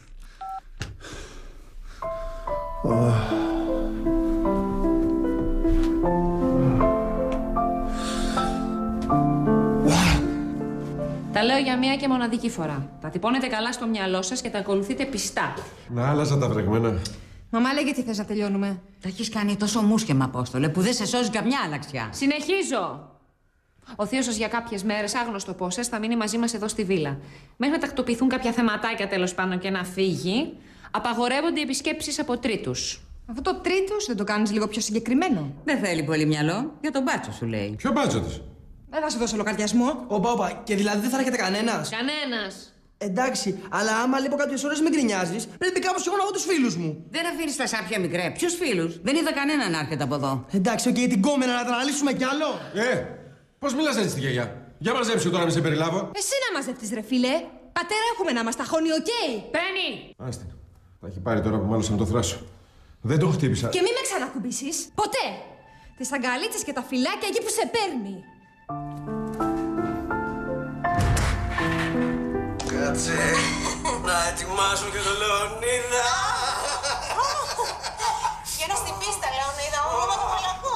[SPEAKER 4] Τα λέω για μία και μοναδική φορά. Τα τυπώνετε καλά στο μυαλό σας και τα ακολουθείτε πιστά.
[SPEAKER 6] Να άλλαζα τα βρεγμένα.
[SPEAKER 12] Μαμά, λέγε τι θες να τελειώνουμε.
[SPEAKER 5] Τα έχεις κάνει τόσο μουσκεμα, Απόστολε, που δεν σε σώζει καμιά αλλαξιά.
[SPEAKER 4] Συνεχίζω! Ο θείος σας για κάποιες μέρες, άγνωστο πόσες, θα μείνει μαζί μας εδώ στη βίλα. Μέχρι να τακτοποιηθούν κάποια θεματάκια τέλος πάντων και να φύγει, απαγορεύονται οι επισκέψεις από τρίτους.
[SPEAKER 12] Αυτό το τρίτος δεν το κάνεις λίγο πιο συγκεκριμένο?
[SPEAKER 5] Δεν θέλει πολύ μυαλό. Για τον μπάτσο σου λέει.
[SPEAKER 6] Ποιο μπάτσο της?
[SPEAKER 12] Δεν θα σου δώσω λογαριασμό.
[SPEAKER 15] Όπα, και δηλαδή δεν θα έρχεται κανένας?
[SPEAKER 4] Κανένας.
[SPEAKER 15] Εντάξει, αλλά άμα λείπω κάποιες ώρες μην γκρινιάζεις, πρέπει κάπως εγώ να δω τους φίλους μου.
[SPEAKER 5] Δεν αφήνεις τα σάπια μικρέ. Ποιους φίλους? Δεν είδα κανέναν να έρχεται από εδώ.
[SPEAKER 15] Εντάξει, οκ, την κόμενα να την αναλύσουμε κι άλλο.
[SPEAKER 6] Πώς μιλάς έτσι στη γιαγιά? Για μαζέψου τώρα, μη σε περιλάβω.
[SPEAKER 12] Εσύ να μαζευτείς, ρε φίλε. Πατέρα έχουμε να μας ταχώνει, οκ.
[SPEAKER 4] Παίρνει!
[SPEAKER 6] Άστιν. Θα έχει πάρει τώρα που μάλωσαν το θράσο. Δεν το χτύπησα.
[SPEAKER 12] Και μη με ξανακουμπήσεις. Ποτέ.
[SPEAKER 16] Τις αγκαλίτσες και τα φυλάκια εκεί που σε παίρνει.
[SPEAKER 6] Κάτσε να ετοιμάσω και το Λεωνίδα.
[SPEAKER 11] Γύρω στην πίστα, Λεωνίδα, μόνο το μαλακό.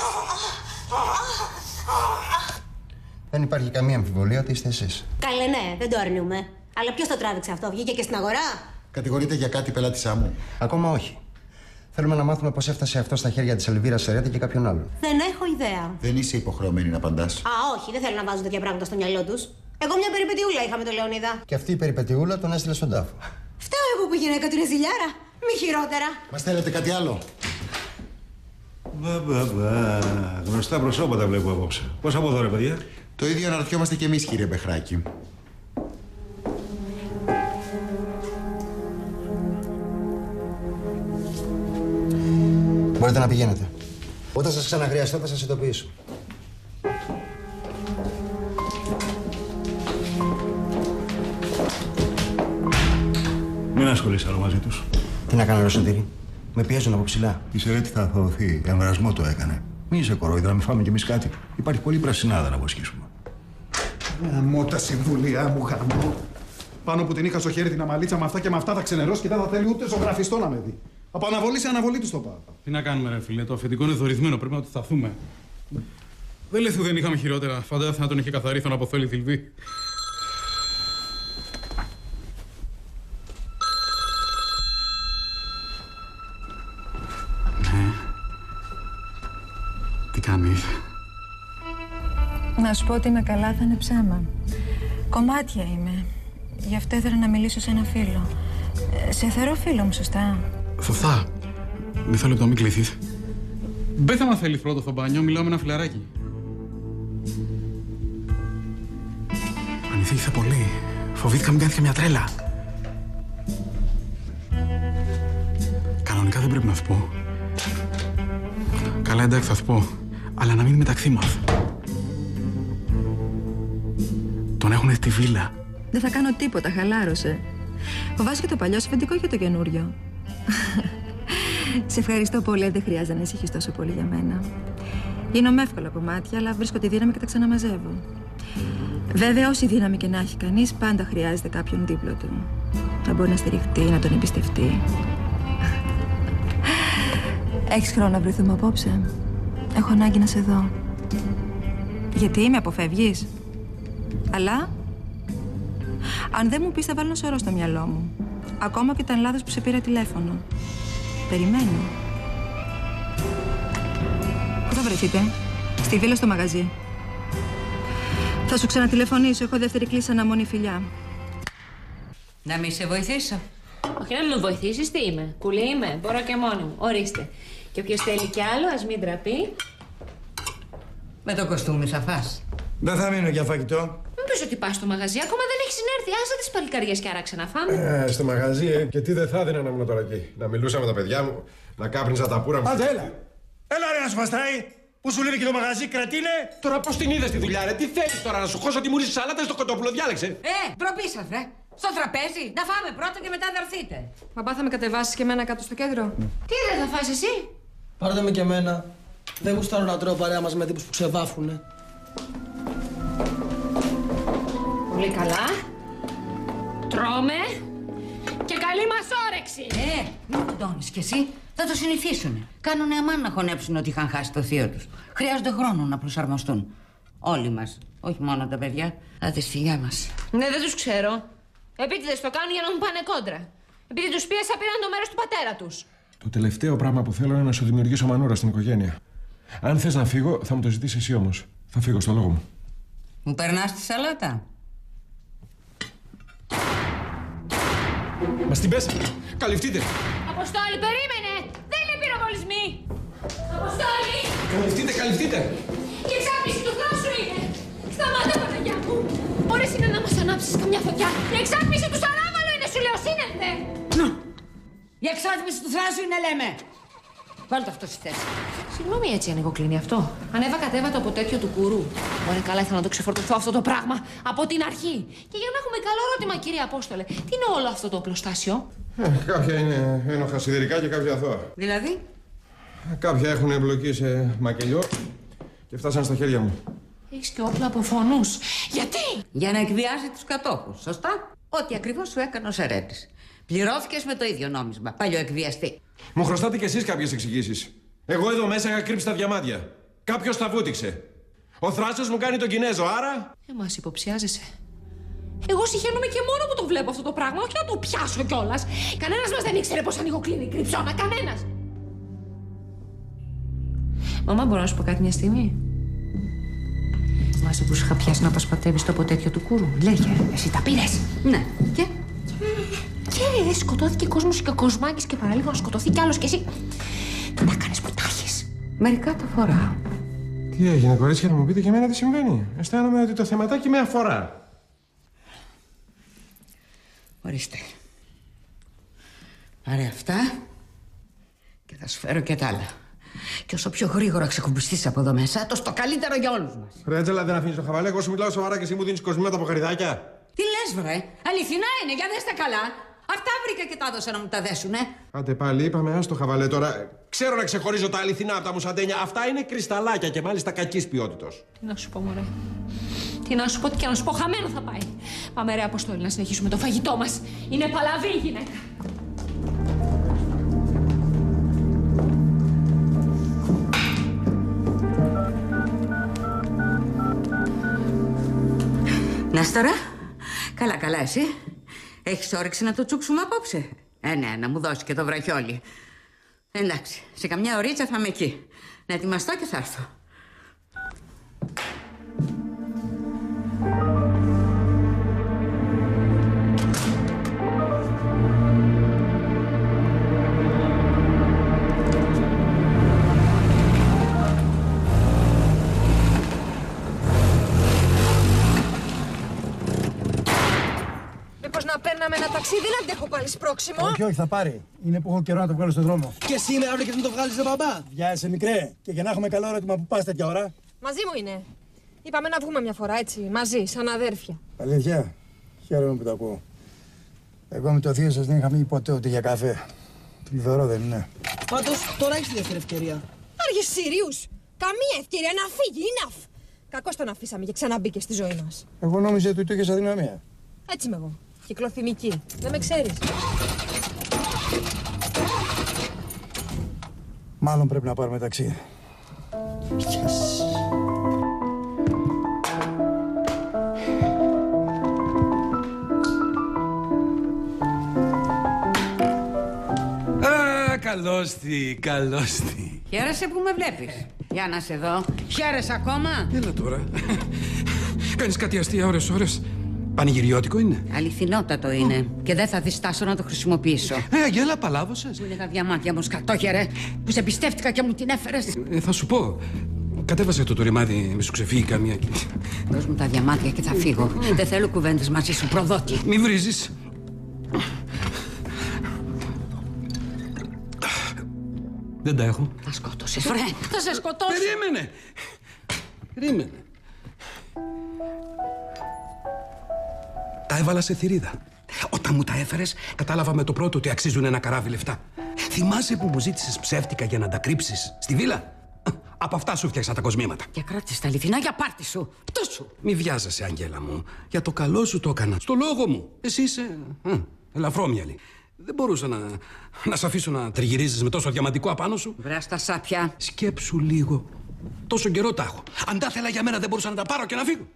[SPEAKER 18] Δεν υπάρχει καμία αμφιβολία ότι είστε εσείς.
[SPEAKER 19] Καλέ, ναι, δεν το αρνούμε. Αλλά ποιος το τράβηξε αυτό, βγήκε και στην αγορά?
[SPEAKER 2] Κατηγορείτε για κάτι πελάτησά μου?
[SPEAKER 18] Ακόμα όχι. Θέλουμε να μάθουμε πώς έφτασε αυτό στα χέρια της Ελβίρας Σερέτη και κάποιον άλλον.
[SPEAKER 19] Δεν έχω ιδέα.
[SPEAKER 2] Δεν είσαι υποχρεωμένη να απαντάς.
[SPEAKER 19] Α, όχι, δεν θέλω να βάζω τέτοια πράγματα στο μυαλό τους. Εγώ μια περιπετιούλα είχα με τον Λεωνίδα.
[SPEAKER 18] Και αυτή η περιπετιούλα τον έστειλε στον τάφο.
[SPEAKER 19] Φταίω εγώ που η γυναίκα του είναι ζηλιάρα. Μη χειρότερα.
[SPEAKER 2] Μας θέλετε κάτι άλλο?
[SPEAKER 14] Γνωστά προσώπα τα βλέπω απόψε. Πώς από εδώ, ρε παιδιά?
[SPEAKER 2] Το ίδιο αναρωτιόμαστε κι εμείς, κύριε Μπεχράκη.
[SPEAKER 18] Μπορείτε να πηγαίνετε. Όταν σας ξαναχρειαστώ θα σας ειδοποιήσω.
[SPEAKER 14] Μην ασχολείσαι άλλο μαζί τους.
[SPEAKER 18] Τι να κάνω, ρε Σωτήρη? Με πιέζουν από ψηλά.
[SPEAKER 14] Η Σερέτη θα αθωωωθεί. Εμβρασμό το έκανε. Μην είσαι κορόιδα, να μην φάμε κι εμείς κάτι. Υπάρχει πολύ πρασινάδα να βοσκήσουμε.
[SPEAKER 9] Γαμώ τα συμβουλιά μου, γαμώ. Πάνω που την είχα στο χέρι την αμαλίτσα με αυτά και με αυτά θα ξενερώσει και δεν θα θέλει ούτε ζωγραφιστό να με δει. Από αναβολή σε αναβολή του το πάω.
[SPEAKER 10] Τι να κάνουμε, ρε φίλε, το αφεντικό είναι δωρισμένο. Πρέπει να το σταθούμε. Δεν λες ότι δεν είχαμε χειρότερα. Φαντάζεσαι να τον είχε καθαρίσει τον Αποθόλη Θηλβή. Ναι. Τι κάνεις?
[SPEAKER 12] Να σου πω ότι είμαι καλά, θα είναι ψέμα. Κομμάτια είμαι. Γι' αυτό ήθελα να μιλήσω σε ένα φίλο. Σε θεωρώ φίλο μου, σωστά?
[SPEAKER 10] Σωστά. Μισό λεπτό, μην κλείσεις. Μπες άμα θέλεις πρώτο στο μπάνιο, μιλάω με ένα φιλαράκι. Ανησύχησα πολύ. Φοβήθηκα μην κάνεις καμιά τρέλα. Κανονικά δεν πρέπει να σου πω. Καλά, εντάξει, θα σου πω. Αλλά να μείνει μεταξύ μας. Τον έχουνε στη βίλα.
[SPEAKER 12] Δεν θα κάνω τίποτα, χαλάρωσε. Φοβάσαι και το παλιό σου αφεντικό και το καινούριο. Σε ευχαριστώ πολύ, δεν χρειάζεται να ανησυχείς τόσο πολύ για μένα. Γίνομαι εύκολα κομμάτια, αλλά βρίσκω τη δύναμη και τα ξαναμαζεύω. Βέβαια, όση δύναμη και να έχει κανείς, πάντα χρειάζεται κάποιον δίπλα του. Να μπορεί να στηριχτεί, να τον εμπιστευτεί. Έχεις χρόνο να βρεθούμε απόψε? Έχω ανάγκη να σε δω. Γιατί με αποφεύγεις? Αλλά αν δεν μου πεις, θα βάλω ένα σωρό στο μυαλό μου. Ακόμα και ήταν λάθος που σε πήρα τηλέφωνο. Περιμένω. Πού θα βρεθείτε? Στη βίλα, στο μαγαζί. Θα σου ξανατηλεφωνήσω. Έχω δεύτερη κλίση αναμονή, φιλιά.
[SPEAKER 5] Να μην σε βοηθήσω?
[SPEAKER 4] Όχι, να με βοηθήσεις, τι είμαι? Κουλή είμαι, μπορώ και μόνη μου. Ορίστε. Και όποιος θέλει κι άλλο, ας μην τραπεί.
[SPEAKER 5] Με το κοστούμι θα φας?
[SPEAKER 1] Δεν θα μείνω για φαγητό.
[SPEAKER 4] Μην πεις ότι πας στο μαγαζί, ακόμα δεν έχεις συνέρθει. Άσε τις παλικαριές και άραξε να φάμε.
[SPEAKER 6] Στο μαγαζί, και τι δεν θα έδινα να ήμουν τώρα εκεί? Να μιλούσα με τα παιδιά μου, να κάπνιζα τα πουρα μου.
[SPEAKER 1] Άντε, έλα. Έλα ρε να σου βαστάει. Πού σου λέει και το μαγαζί, κρατήνε.
[SPEAKER 6] Τώρα πώς την είδες τη δουλειά, ρε? Τι θέλεις τώρα, να σου χώσω τη μουρή σαλάτα στο κοτόπουλο? Διάλεξε.
[SPEAKER 5] Ντροπή σας, ρε. Στο τραπέζι. Να φάμε πρώτα και μετά θα έρθείτε.
[SPEAKER 12] Μπαμπά, θα με κατεβάσεις και εμένα κάτω στο κέντρο?
[SPEAKER 4] Τι δεν θα φας εσύ?
[SPEAKER 15] Πάρτε με και εμένα. Δεν γουστάρω να τρώω παρέα μας με τύπους που ξεβάφουνε.
[SPEAKER 4] Πολύ καλά. Τρώμε. Και καλή μας όρεξη.
[SPEAKER 5] Μην κουντώνεις κι εσύ. Θα το συνηθίσουνε. Κάνουνε αμάν να χωνέψουν ότι είχαν χάσει το θείο τους. Χρειάζονται χρόνο να προσαρμοστούν. Όλοι μας. Όχι μόνο τα παιδιά. Άντε στη γεια μας.
[SPEAKER 4] Ναι, δεν τους ξέρω. Επίτηδες το κάνουν για να μου πάνε κόντρα. Επειδή τους πίεσα, πήραν το μέρος του πατέρα τους.
[SPEAKER 6] Το τελευταίο πράγμα που θέλω είναι να σου δημιουργήσω μανούρα στην οικογένεια. Αν θες να φύγω, θα μου το ζητήσεις εσύ όμως. Θα φύγω στο λόγο μου.
[SPEAKER 5] Μου περνάς τη σαλάτα?
[SPEAKER 6] Μας την πέσανε. Καλυφτείτε.
[SPEAKER 4] Αποστόλη, περίμενε! Δεν είναι πυροβολισμοί! Αποστόλη!
[SPEAKER 6] Καλυφτείτε.
[SPEAKER 4] Η εξάπληση του θράσου είναι! Σταμάτα, Παναγιά μου! Μπορείς είναι να μας ανάψεις καμιά φωτιά! Η εξάπληση του σαράβαλου είναι, σου λέω, σύνελθε!
[SPEAKER 5] Η εξάτμιση του θράσου είναι, λέμε! Βάλτε αυτό στη θέση.
[SPEAKER 4] Συγγνώμη, έτσι ανοιγοκλίνει αυτό. Ανέβα κατέβατο από τέτοιο του κουρού. Μπορεί καλά, ήθελα να το ξεφορτωθώ αυτό το πράγμα από την αρχή. Και για να έχουμε καλό ερώτημα, κύριε Απόστολε, τι είναι όλο αυτό το οπλοστάσιο?
[SPEAKER 6] Κάποια είναι ένοχα σιδηρικά και κάποια αθώα.
[SPEAKER 5] Δηλαδή?
[SPEAKER 6] Κάποια έχουν εμπλοκή σε μακελιό και φτάσαν στα χέρια μου.
[SPEAKER 4] Έχεις και όπλα από φωνούς. Γιατί?
[SPEAKER 5] Για να εκβιάσει τους κατόχους, σωστά. Ό,τι ακριβώς σου έκανε ο Σερέτης. Πληρώθηκες με το ίδιο νόμισμα, παλιοεκβιαστή.
[SPEAKER 6] Μου χρωστάτε κι εσείς κάποιες εξηγήσεις. Εγώ εδώ μέσα είχα κρύψει τα διαμάντια. Κάποιος τα βούτυξε. Ο Θράσος μου κάνει τον Κινέζο, άρα.
[SPEAKER 4] Μας υποψιάζεσαι. Εγώ συχαίνομαι και μόνο που το βλέπω αυτό το πράγμα, όχι να το πιάσω κιόλας. Κανένας μας δεν ήξερε πως ανοιγοκλίνει κρυψώνα, κανένας. Μαμά, μπορώ να σου πω κάτι μια στιγμή? Θυμάσαι που σου είχα πιάσει να πασπατεύεις το από τέτοιο του κούρου? Λέγε, εσύ τα πήρες?
[SPEAKER 5] Ναι. Και
[SPEAKER 4] σκοτώθηκε κόσμος και κοσμάκης και παραλίγο να σκοτωθεί κι άλλος κι εσύ. Δεν τα κάνεις που τα έχεις.
[SPEAKER 5] Μερικά το φοράω.
[SPEAKER 6] Τι έγινε, κορίτσια, να μου πείτε και εμένα τι συμβαίνει? Αισθάνομαι ότι το θεματάκι με αφορά.
[SPEAKER 5] Ορίστε. Πάρε αυτά και θα σου φέρω και τα άλλα. Και όσο πιο γρήγορα ξεκουμπιστείς από εδώ μέσα, τόσο το καλύτερο για όλους μας.
[SPEAKER 6] Ρέτζελα, δεν αφήνεις το χαβαλέ. Εγώ σου μιλάω σοβαρά και εσύ μου δίνεις κοσμήματα από χαριδάκια.
[SPEAKER 5] Τι λες, βρε? Αληθινά είναι, για δες τα καλά. Αυτά βρήκα και τα έδωσα να μου τα δέσουνε.
[SPEAKER 6] Άντε πάλι, είπαμε, άστο χαβαλέ τώρα. Ξέρω να ξεχωρίζω τα αληθινά από τα μουσαντένια. Αυτά είναι κρυσταλάκια και μάλιστα κακής ποιότητος.
[SPEAKER 4] Τι να σου πω, μωρέ. Τι να σου πω, τι και να σου πω, χαμένο θα πάει. Πάμε, ρε Αποστόλη, να συνεχίσουμε το φαγητό μας. Είναι παλαβή η γυναίκα.
[SPEAKER 5] Νέστορα, καλά εσύ. Έχεις όρεξη να το τσούξουμε απόψε? Ναι, να μου δώσει και το βραχιόλι. Εντάξει, σε καμιά ωρίτσα θα είμαι εκεί. Να ετοιμαστώ και θα έρθω.
[SPEAKER 16] Να παίρναμε ένα ταξί, δεν αντέχω πάλι σπρώξιμο.
[SPEAKER 1] Όχι, θα πάρει. Είναι που έχω καιρό να το βγάλω στον δρόμο.
[SPEAKER 15] Και σήμερα αύριο και να το βγάλεις στον μπαμπά.
[SPEAKER 1] Βιάζεσαι, μικρέ. Και για να έχουμε καλό ερώτημα που πας τέτοια ώρα.
[SPEAKER 16] Μαζί μου είναι. Είπαμε να βγούμε μια φορά έτσι, μαζί, σαν αδέρφια.
[SPEAKER 1] Αλήθεια. Χαίρομαι που το ακούω. Εγώ με το θείο σας δεν είχα μείνει ποτέ ούτε για καφέ. Θλιβερό δεν είναι?
[SPEAKER 15] Πάντως, τώρα έχεις τη δεύτερη ευκαιρία.
[SPEAKER 16] Άργες Συρίους. Καμία ευκαιρία να φύγει, enough. Κακώς τον αφήσαμε και ξαναμπήκε στη ζωή μας.
[SPEAKER 1] Εγώ νόμιζα ότι του είχες αδυναμία.
[SPEAKER 16] Έτσι είμαι εγώ. Κυκλοθυμική. Δεν με ξέρεις.
[SPEAKER 1] Μάλλον πρέπει να πάρουμε ταξί.
[SPEAKER 20] Καλώς τη.
[SPEAKER 5] Χαίρεσαι που με βλέπεις. Για να σε δω. Χαίρεσαι ακόμα?
[SPEAKER 20] Έλα τώρα. Κάνεις κάτι αστεία ώρες. Πανηγυριώτικο είναι.
[SPEAKER 5] Αληθινότατο είναι. Και δεν θα διστάσω να το χρησιμοποιήσω.
[SPEAKER 20] Αγγέλα, παλάβωσες.
[SPEAKER 5] Μου έλεγα διαμάντια μου σκατόχερε, που σε πιστεύτηκα και μου την έφερες.
[SPEAKER 20] Θα σου πω. Κατέβασε το ρημάδι, μη σου ξεφύγει καμία.
[SPEAKER 5] Δώσ' μου τα διαμάντια και θα φύγω. Δεν θέλω κουβέντες μαζί σου, προδότη.
[SPEAKER 20] Μη βρίζεις. Δεν τα έχω.
[SPEAKER 5] Θα σκότωσες, βρε. Θα σε σκοτώσω.
[SPEAKER 20] Περίμενε. Τα έβαλα σε θηρίδα. Όταν μου τα έφερες, κατάλαβα με το πρώτο ότι αξίζουν ένα καράβι λεφτά. Θυμάσαι που μου ζήτησες ψεύτικα για να τα κρύψεις στη βίλα? Από αυτά σου φτιάξα τα κοσμήματα.
[SPEAKER 5] Και κράτησες τα αληθινά για πάρτι σου. Πτώσου.
[SPEAKER 20] Μη βιάζεσαι, Αγγέλα μου. Για το καλό σου το έκανα. Στο λόγο μου. Εσύ είσαι ελαφρόμυαλη. Δεν μπορούσα να σ' αφήσω να τριγυρίζεις με τόσο διαμαντικό απάνω σου.
[SPEAKER 5] Βράσ' τα σάπια.
[SPEAKER 20] Σκέψου λίγο. Τόσο καιρό τα έχω. Αν τα ήθελα για μένα, δεν μπορούσα να τα πάρω και να φύγω.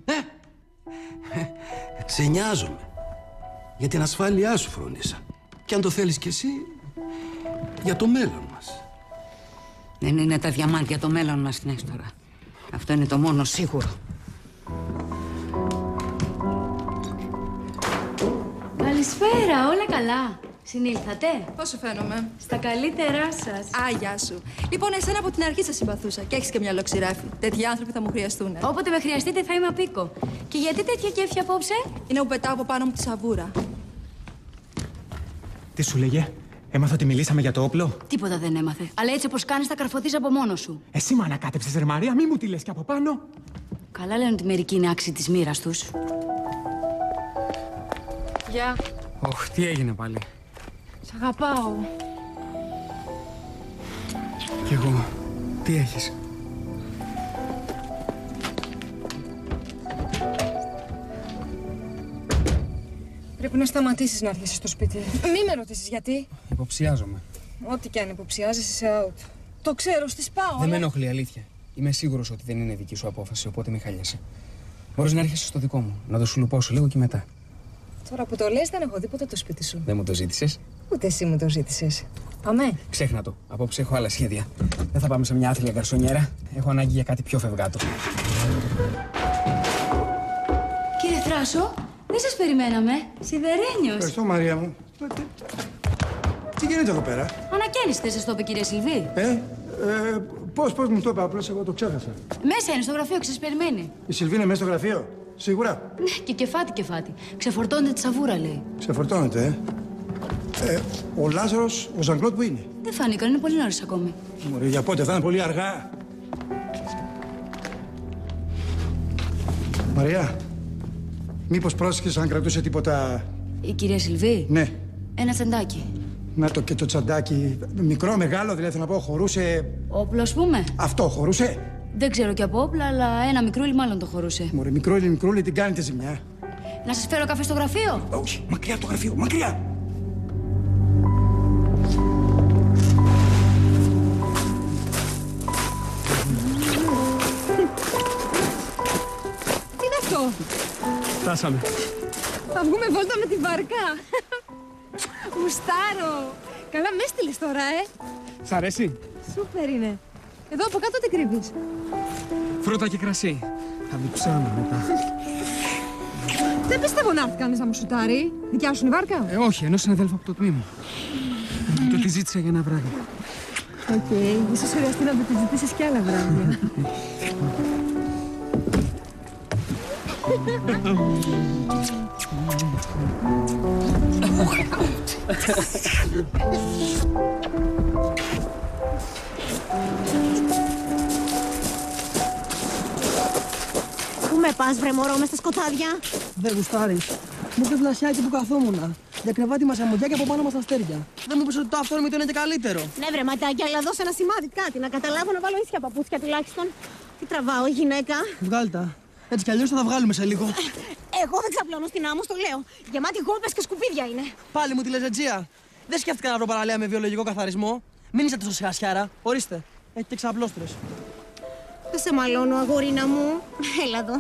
[SPEAKER 20] Σε νοιάζομαι. Για την ασφάλειά σου φρόνησα. Και αν το θέλεις κι εσύ, για το μέλλον μας.
[SPEAKER 5] Δεν είναι τα διαμάντια το μέλλον μας, Νέστορα. Αυτό είναι το μόνο σίγουρο.
[SPEAKER 21] Καλησπέρα, όλα καλά. Συνήλθατε?
[SPEAKER 12] Πώς σου φαίνομαι?
[SPEAKER 21] Στα καλύτερά σας.
[SPEAKER 12] Γεια σου. Λοιπόν, εσένα από την αρχή σας συμπαθούσα και έχεις και μυαλό ξηράφι. Τέτοιοι άνθρωποι θα μου χρειαστούν.
[SPEAKER 21] Όποτε με χρειαστείτε θα είμαι απίκο. Και γιατί τέτοια κέφια απόψε?
[SPEAKER 12] Είναι που πετάω από πάνω μου τη σαβούρα.
[SPEAKER 22] Τι σου λέγε? Έμαθα ότι μιλήσαμε για το όπλο.
[SPEAKER 21] Τίποτα δεν έμαθε. Αλλά έτσι όπως κάνεις θα καρφωθείς από μόνος σου.
[SPEAKER 22] Εσύ με ανακάτεψες, ρε Μαρία, μη μου τη λες και από πάνω.
[SPEAKER 21] Καλά λένε ότι μερικοί είναι άξιοι της μοίρας τους.
[SPEAKER 12] Γεια.
[SPEAKER 22] Ωχ, τι έγινε πάλι?
[SPEAKER 12] Σ' αγαπάω.
[SPEAKER 22] Κι εγώ. Τι έχεις?
[SPEAKER 16] Πρέπει να σταματήσεις να έρχεσαι στο σπίτι. Μη με ρωτήσεις γιατί.
[SPEAKER 22] Υποψιάζομαι.
[SPEAKER 16] Ό,τι και αν υποψιάζεσαι, είσαι out. Το ξέρω, στις πάω.
[SPEAKER 22] Δεν με ενοχλεί, αλήθεια. Είμαι σίγουρος ότι δεν είναι δική σου απόφαση, οπότε μη χαλιάσαι. Μπορείς να έρχεσαι στο δικό μου, να το σουλουπώσω λίγο και μετά.
[SPEAKER 16] Τώρα που το λες, δεν έχω δει ποτέ το σπίτι σου.
[SPEAKER 22] Δεν μου το ζήτησες?
[SPEAKER 16] Ούτε εσύ μου το ζήτησες. Πάμε.
[SPEAKER 22] Ξέχνα το. Απόψε έχω άλλα σχέδια. Δεν θα πάμε σε μια άθλια γκαρσονιέρα. Έχω ανάγκη για κάτι πιο φευγάτο.
[SPEAKER 21] Κύριε Θράσο, δεν σας περιμέναμε. Σιδερένιος.
[SPEAKER 1] Ευχαριστώ, Μαρία μου. Τι γίνεται εδώ πέρα?
[SPEAKER 21] Ανακαίνιστε, δεν σας το είπε κυρία Σιλβή.
[SPEAKER 1] Πώς μου το είπε, απλώς εγώ το ξέχασα.
[SPEAKER 21] Μέσα είναι στο γραφείο και σας περιμένει.
[SPEAKER 1] Η Σιλβή είναι μέσα στο γραφείο, σίγουρα.
[SPEAKER 21] Ναι, και κεφάτι. Ξεφορτώνεται τη σαβούρα, λέει.
[SPEAKER 1] Ξεφορτώνεται, ο Λάζαρος, ο Ζαν Κλοντ που είναι?
[SPEAKER 21] Δεν φάνηκαν, είναι πολύ νωρίς ακόμη.
[SPEAKER 1] Μωρέ, για πότε, θα είναι πολύ αργά. Μαρία, μήπως πρόσεξες αν κρατούσε τίποτα?
[SPEAKER 21] Η κυρία Σιλβή.
[SPEAKER 1] Ναι.
[SPEAKER 21] Ένα τσαντάκι.
[SPEAKER 1] Να το και το τσαντάκι. Μικρό, μεγάλο, δηλαδή θέλω να πω, χωρούσε.
[SPEAKER 21] Όπλο, ας πούμε.
[SPEAKER 1] Αυτό χωρούσε.
[SPEAKER 21] Δεν ξέρω και από όπλα, αλλά ένα μικρούλι μάλλον το χωρούσε.
[SPEAKER 1] Μωρέ, μικρούλι, την κάνετε ζημιά.
[SPEAKER 21] Να σας φέρω καφέ στο γραφείο?
[SPEAKER 1] Όχι, μακριά από το γραφείο, μακριά.
[SPEAKER 16] Τι είναι αυτό?
[SPEAKER 22] Φτάσαμε.
[SPEAKER 16] Θα βγούμε βόλτα με τη βάρκα. Γουστάρω. Καλά με έστειλες τώρα,
[SPEAKER 22] Σ' αρέσει?
[SPEAKER 16] Σούπερ είναι. Εδώ από κάτω τι κρύβεις?
[SPEAKER 22] Φρούτα και κρασί. Θα διψάνω μετά.
[SPEAKER 16] Δεν πιστεύω να έρθει κανείς να μου σουτάρει. Δικιά σου είναι η βάρκα?
[SPEAKER 22] Όχι, ενός συναδέλφου από το τμήμα. Το τη ζήτησα για ένα βράδυ.
[SPEAKER 16] Οκ, ίσως χρειαστεί να το τη ζητήσεις κι άλλα βράδια.
[SPEAKER 19] Πού με πας, βρε μωρό, μες στα σκοτάδια?
[SPEAKER 15] Δεν γουστάρεις. Μου είπε φλασιάκι που καθόμουνα. Για κρεβάτι μας αμμουδιά και από πάνω μας τα αστέρια. Δεν μου είπες ότι το αυτόρμητο είναι και καλύτερο.
[SPEAKER 19] Ναι, βρε ματάκια, αλλά δώσε ένα σημάδι, κάτι να καταλάβω να βάλω ίσια παπούτσια τουλάχιστον. Τι τραβάω, γυναίκα?
[SPEAKER 15] Βγάλ' τα. Έτσι κι αλλιώς θα τα βγάλουμε σε λίγο.
[SPEAKER 19] Εγώ δεν ξαπλώνω στην άμμο, το λέω. Γεμάτη γόμπες και σκουπίδια είναι.
[SPEAKER 15] Πάλι μου τη λες, Ρετζία. Δεν σκέφτηκα να βρω παραλία με βιολογικό καθαρισμό. Μην είσαι τόσο σιγασιάρα. Ορίστε. Έχει και ξαπλώστρες.
[SPEAKER 19] Δεν σε μαλώνω, αγορίνα μου. Έλα εδώ.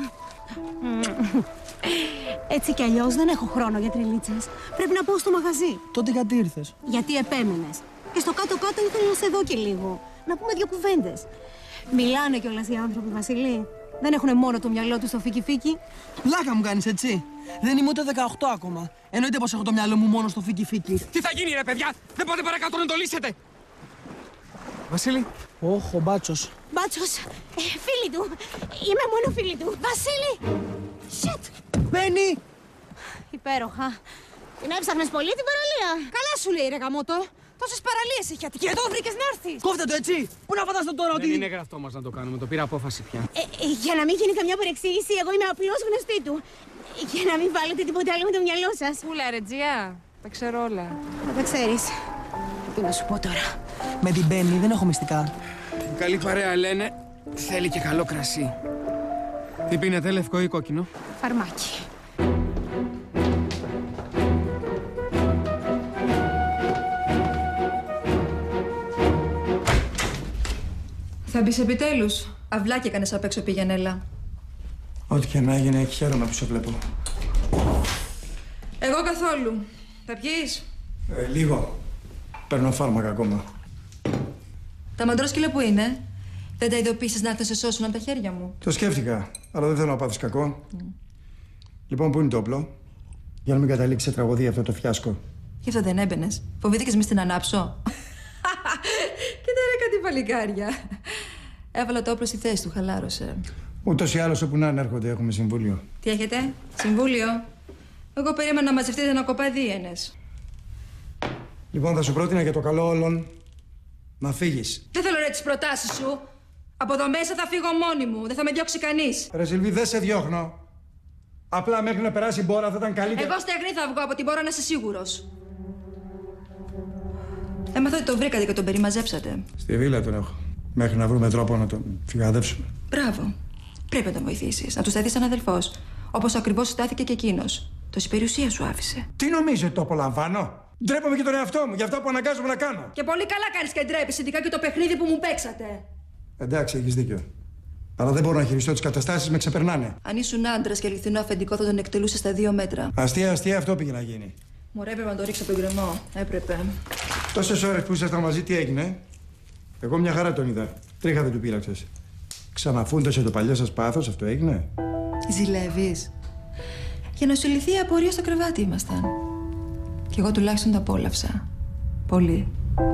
[SPEAKER 19] Έτσι κι αλλιώς δεν έχω χρόνο για τρελίτσες. Πρέπει να πάω στο μαγαζί.
[SPEAKER 15] Τότε γιατί ήρθες?
[SPEAKER 19] Γιατί επέμενες. Και στο κάτω-κάτω ήθελα να σε δω και λίγο. Να πούμε δύο κουβέντες. Μιλάνε κιόλας οι άνθρωποι, Βασιλή. Δεν έχουνε μόνο το μυαλό τους στο φίκι-φίκι.
[SPEAKER 15] Πλάκα μου κάνεις, έτσι. Δεν είμαι ούτε 18 ακόμα. Εννοείται πως έχω το μυαλό μου μόνο στο φίκι-φίκι.
[SPEAKER 22] Τι θα γίνει, ρε παιδιά! Δεν πάτε παρακάτω να το λύσετε! Βασίλη.
[SPEAKER 15] Όχ, ο Μπάτσος.
[SPEAKER 19] Μπάτσος, φίλοι του. Είμαι μόνο φίλοι του. Βασίλη! Shit!
[SPEAKER 15] Μπαίνει!
[SPEAKER 19] Υπέροχα. Την έψαχνες πολύ την παραλία?
[SPEAKER 16] Καλά σου λέει, ρε γαμότο. Τόσες παραλίες έχει Αττική. Εδώ βρήκες να έρθεις.
[SPEAKER 15] Κόφτε το, έτσι! Πού να φαντάσετε τώρα ότι...
[SPEAKER 22] Δεν είναι γραφτό μας να το κάνουμε, το πήρα απόφαση πια.
[SPEAKER 19] Για να μην γίνει καμιά παρεξήγηση, εγώ είμαι απλώς γνωστή του. Για να μην βάλετε τίποτα άλλο με το μυαλό σας.
[SPEAKER 16] Πούλα, ρε Τζιά. Τα ξέρω όλα.
[SPEAKER 19] Να τα ξέρεις. Τι να σου πω τώρα.
[SPEAKER 15] Με την Μπέννη δεν έχω μυστικά.
[SPEAKER 22] Την καλή παρέα λένε, θέλει και καλό κρασί. Τι πίνετε, λευκό ή κόκκινο?
[SPEAKER 19] Φαρμάκι.
[SPEAKER 12] Θα μπεις επιτέλους. Αυλάκι έκανες απ' έξω, πήγαινε.
[SPEAKER 1] Ό,τι και να έγινε, χαίρομαι που σε βλέπω.
[SPEAKER 12] Εγώ καθόλου. Θα πιείς?
[SPEAKER 1] Λίγο. Παίρνω φάρμακα ακόμα.
[SPEAKER 12] Τα μαντρόσκυλα που είναι? Δεν τα ειδοποίησες να έρθουν σε σώσουν από τα χέρια μου?
[SPEAKER 1] Το σκέφτηκα, αλλά δεν θέλω να πάθεις κακό. Λοιπόν, πού είναι το όπλο? Για να μην καταλήξει σε τραγωδία αυτό το φιάσκο.
[SPEAKER 12] Γι' αυτό δεν έμπαινες? Φοβήθηκες μη στην ανάψω? Κοίτα ρε κάτι παλικάρια. Έβαλα το όπλο στη θέση του, χαλάρωσε.
[SPEAKER 1] Ούτως ή άλλως όπου να έρχονται έχουμε συμβούλιο.
[SPEAKER 12] Τι έχετε? Συμβούλιο? Εγώ περίμενα να μαζευτείτε να κοπάδι ένες.
[SPEAKER 1] Λοιπόν, θα σου πρότεινα για το καλό όλων να φύγεις.
[SPEAKER 12] Δεν θέλω ρε τις προτάσεις σου. Από εδώ μέσα θα φύγω μόνη μου. Δεν θα με διώξει κανείς.
[SPEAKER 1] Ρε Σιλβί, δεν σε διώχνω. Απλά μέχρι να περάσει η μπόρα θα ήταν καλύτερα.
[SPEAKER 12] Εγώ στεγνή θα βγω από την μπόρα, να είσαι σίγουρος. Έμαθα ότι το βρήκατε και τον περιμαζέψατε.
[SPEAKER 1] Στη βίλα τον έχω. Μέχρι να βρούμε τρόπο να τον φυγαδεύσουμε.
[SPEAKER 12] Μπράβο. Πρέπει να τον βοηθήσεις. Να του σταθεί σαν αδελφός. Όπως ακριβώς στάθηκε και εκείνος. Τόση περιουσία σου άφησε.
[SPEAKER 1] Τι νομίζετε, το απολαμβάνω? Ντρέπομαι και τον εαυτό μου για αυτά που αναγκάζομαι να κάνω.
[SPEAKER 12] Και πολύ καλά κάνεις και ντρέπεις, ειδικά και το παιχνίδι που μου παίξατε.
[SPEAKER 1] Εντάξει, έχεις δίκιο. Αλλά δεν μπορώ να χειριστώ τις καταστάσεις, με ξεπερνάνε.
[SPEAKER 12] Αν ήσουν άντρας και αληθινό αφεντικό, θα τον εκτελούσε στα 2 μέτρα.
[SPEAKER 1] Αστεία, αυτό πήγε να γίνει.
[SPEAKER 12] Μωρέ, έπρεπε να το ρίξω από τον γκρεμό. Έπρεπε.
[SPEAKER 1] Τόσες ώρες που ήσασταν μαζί, τι έγινε? Εγώ μια χαρά τον είδα. Τρίχα δεν του πείραξες. Ξαναφούντασε το παλιό σας πάθος, αυτό έγινε?
[SPEAKER 12] Ζηλεύεις. Για να σου λυθεί η απορία στο κρεβάτι ήμασταν. Κι εγώ τουλάχιστον το απόλαυσα. Πολύ.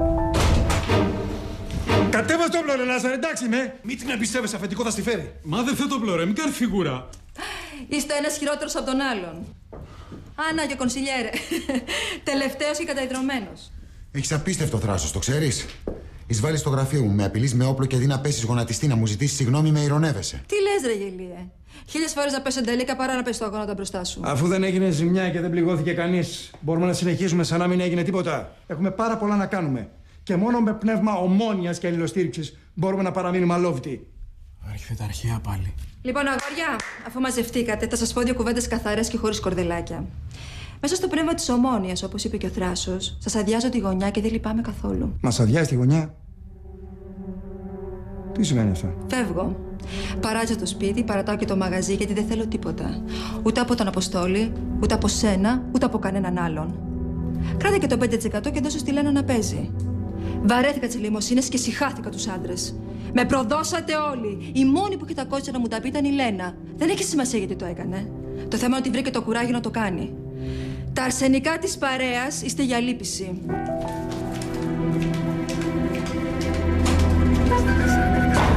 [SPEAKER 1] Κατέβα το όπλο, ρε Λάζαρε, εντάξει με! Μην την εμπιστεύεσαι, αφεντικό θα στη φέρει.
[SPEAKER 10] Μα δεν το όπλο, ρε, μην κάνει φιγούρα.
[SPEAKER 12] Είστε ένας χειρότερος από τον άλλον. Άνα και κονσιλιέρε. Τελευταίος και καταϊτρωμένος.
[SPEAKER 2] Έχεις απίστευτο θράσος, το ξέρεις? Εισβάλλεις στο γραφείο μου, με απειλείς με όπλο και αντί να πέσεις γονατιστή να μου ζητήσεις συγγνώμη, με ειρωνεύεσαι.
[SPEAKER 12] Τι λες, ρε γελίε? 1000 φορές να πέσω εντελήκα παρά να πέσει το αγώνα μπροστά σου.
[SPEAKER 1] Αφού δεν έγινε ζημιά και δεν πληγώθηκε κανείς, μπορούμε να συνεχίσουμε σαν να μην έγινε τίποτα. Έχουμε πάρα πολλά να κάνουμε. Και μόνο με πνεύμα ομόνοιας και αλληλοστήριξης μπορούμε να παραμείνουμε αλόβητοι.
[SPEAKER 22] Άρχισε τα αρχαία πάλι.
[SPEAKER 12] Λοιπόν, αγόρια, αφού μαζευτήκατε, θα σας πω 2 κουβέντες καθαρές και χωρίς κορδελάκια. Μέσα στο πνεύμα της ομόνοιας, όπως είπε και ο Θράσος, σας αδειάζω τη γωνιά και δεν λυπάμαι καθόλου.
[SPEAKER 1] Μας αδειάζει τη γωνιά? Τι σημαίνει αυτό?
[SPEAKER 12] Φεύγω. Παράτζω το σπίτι, παρατάω και το μαγαζί γιατί δεν θέλω τίποτα. Ούτε από τον Αποστόλη, ούτε από σένα, ούτε από κανέναν άλλον. Κράτα και το 5% και δώσω στη Λένα να παίζει. Βαρέθηκα τις λιμοσύνες και συχάθηκα τους άντρες. Με προδώσατε όλοι. Η μόνη που είχε τα κότσια να μου τα πει ήταν η Λένα. Δεν έχει σημασία γιατί το έκανε. Το θέμα είναι ότι βρήκε το κουράγιο να το κάνει. Τα αρσενικά της παρέας είστε για λύπηση.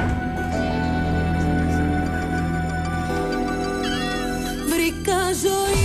[SPEAKER 7] Βρήκα ζωή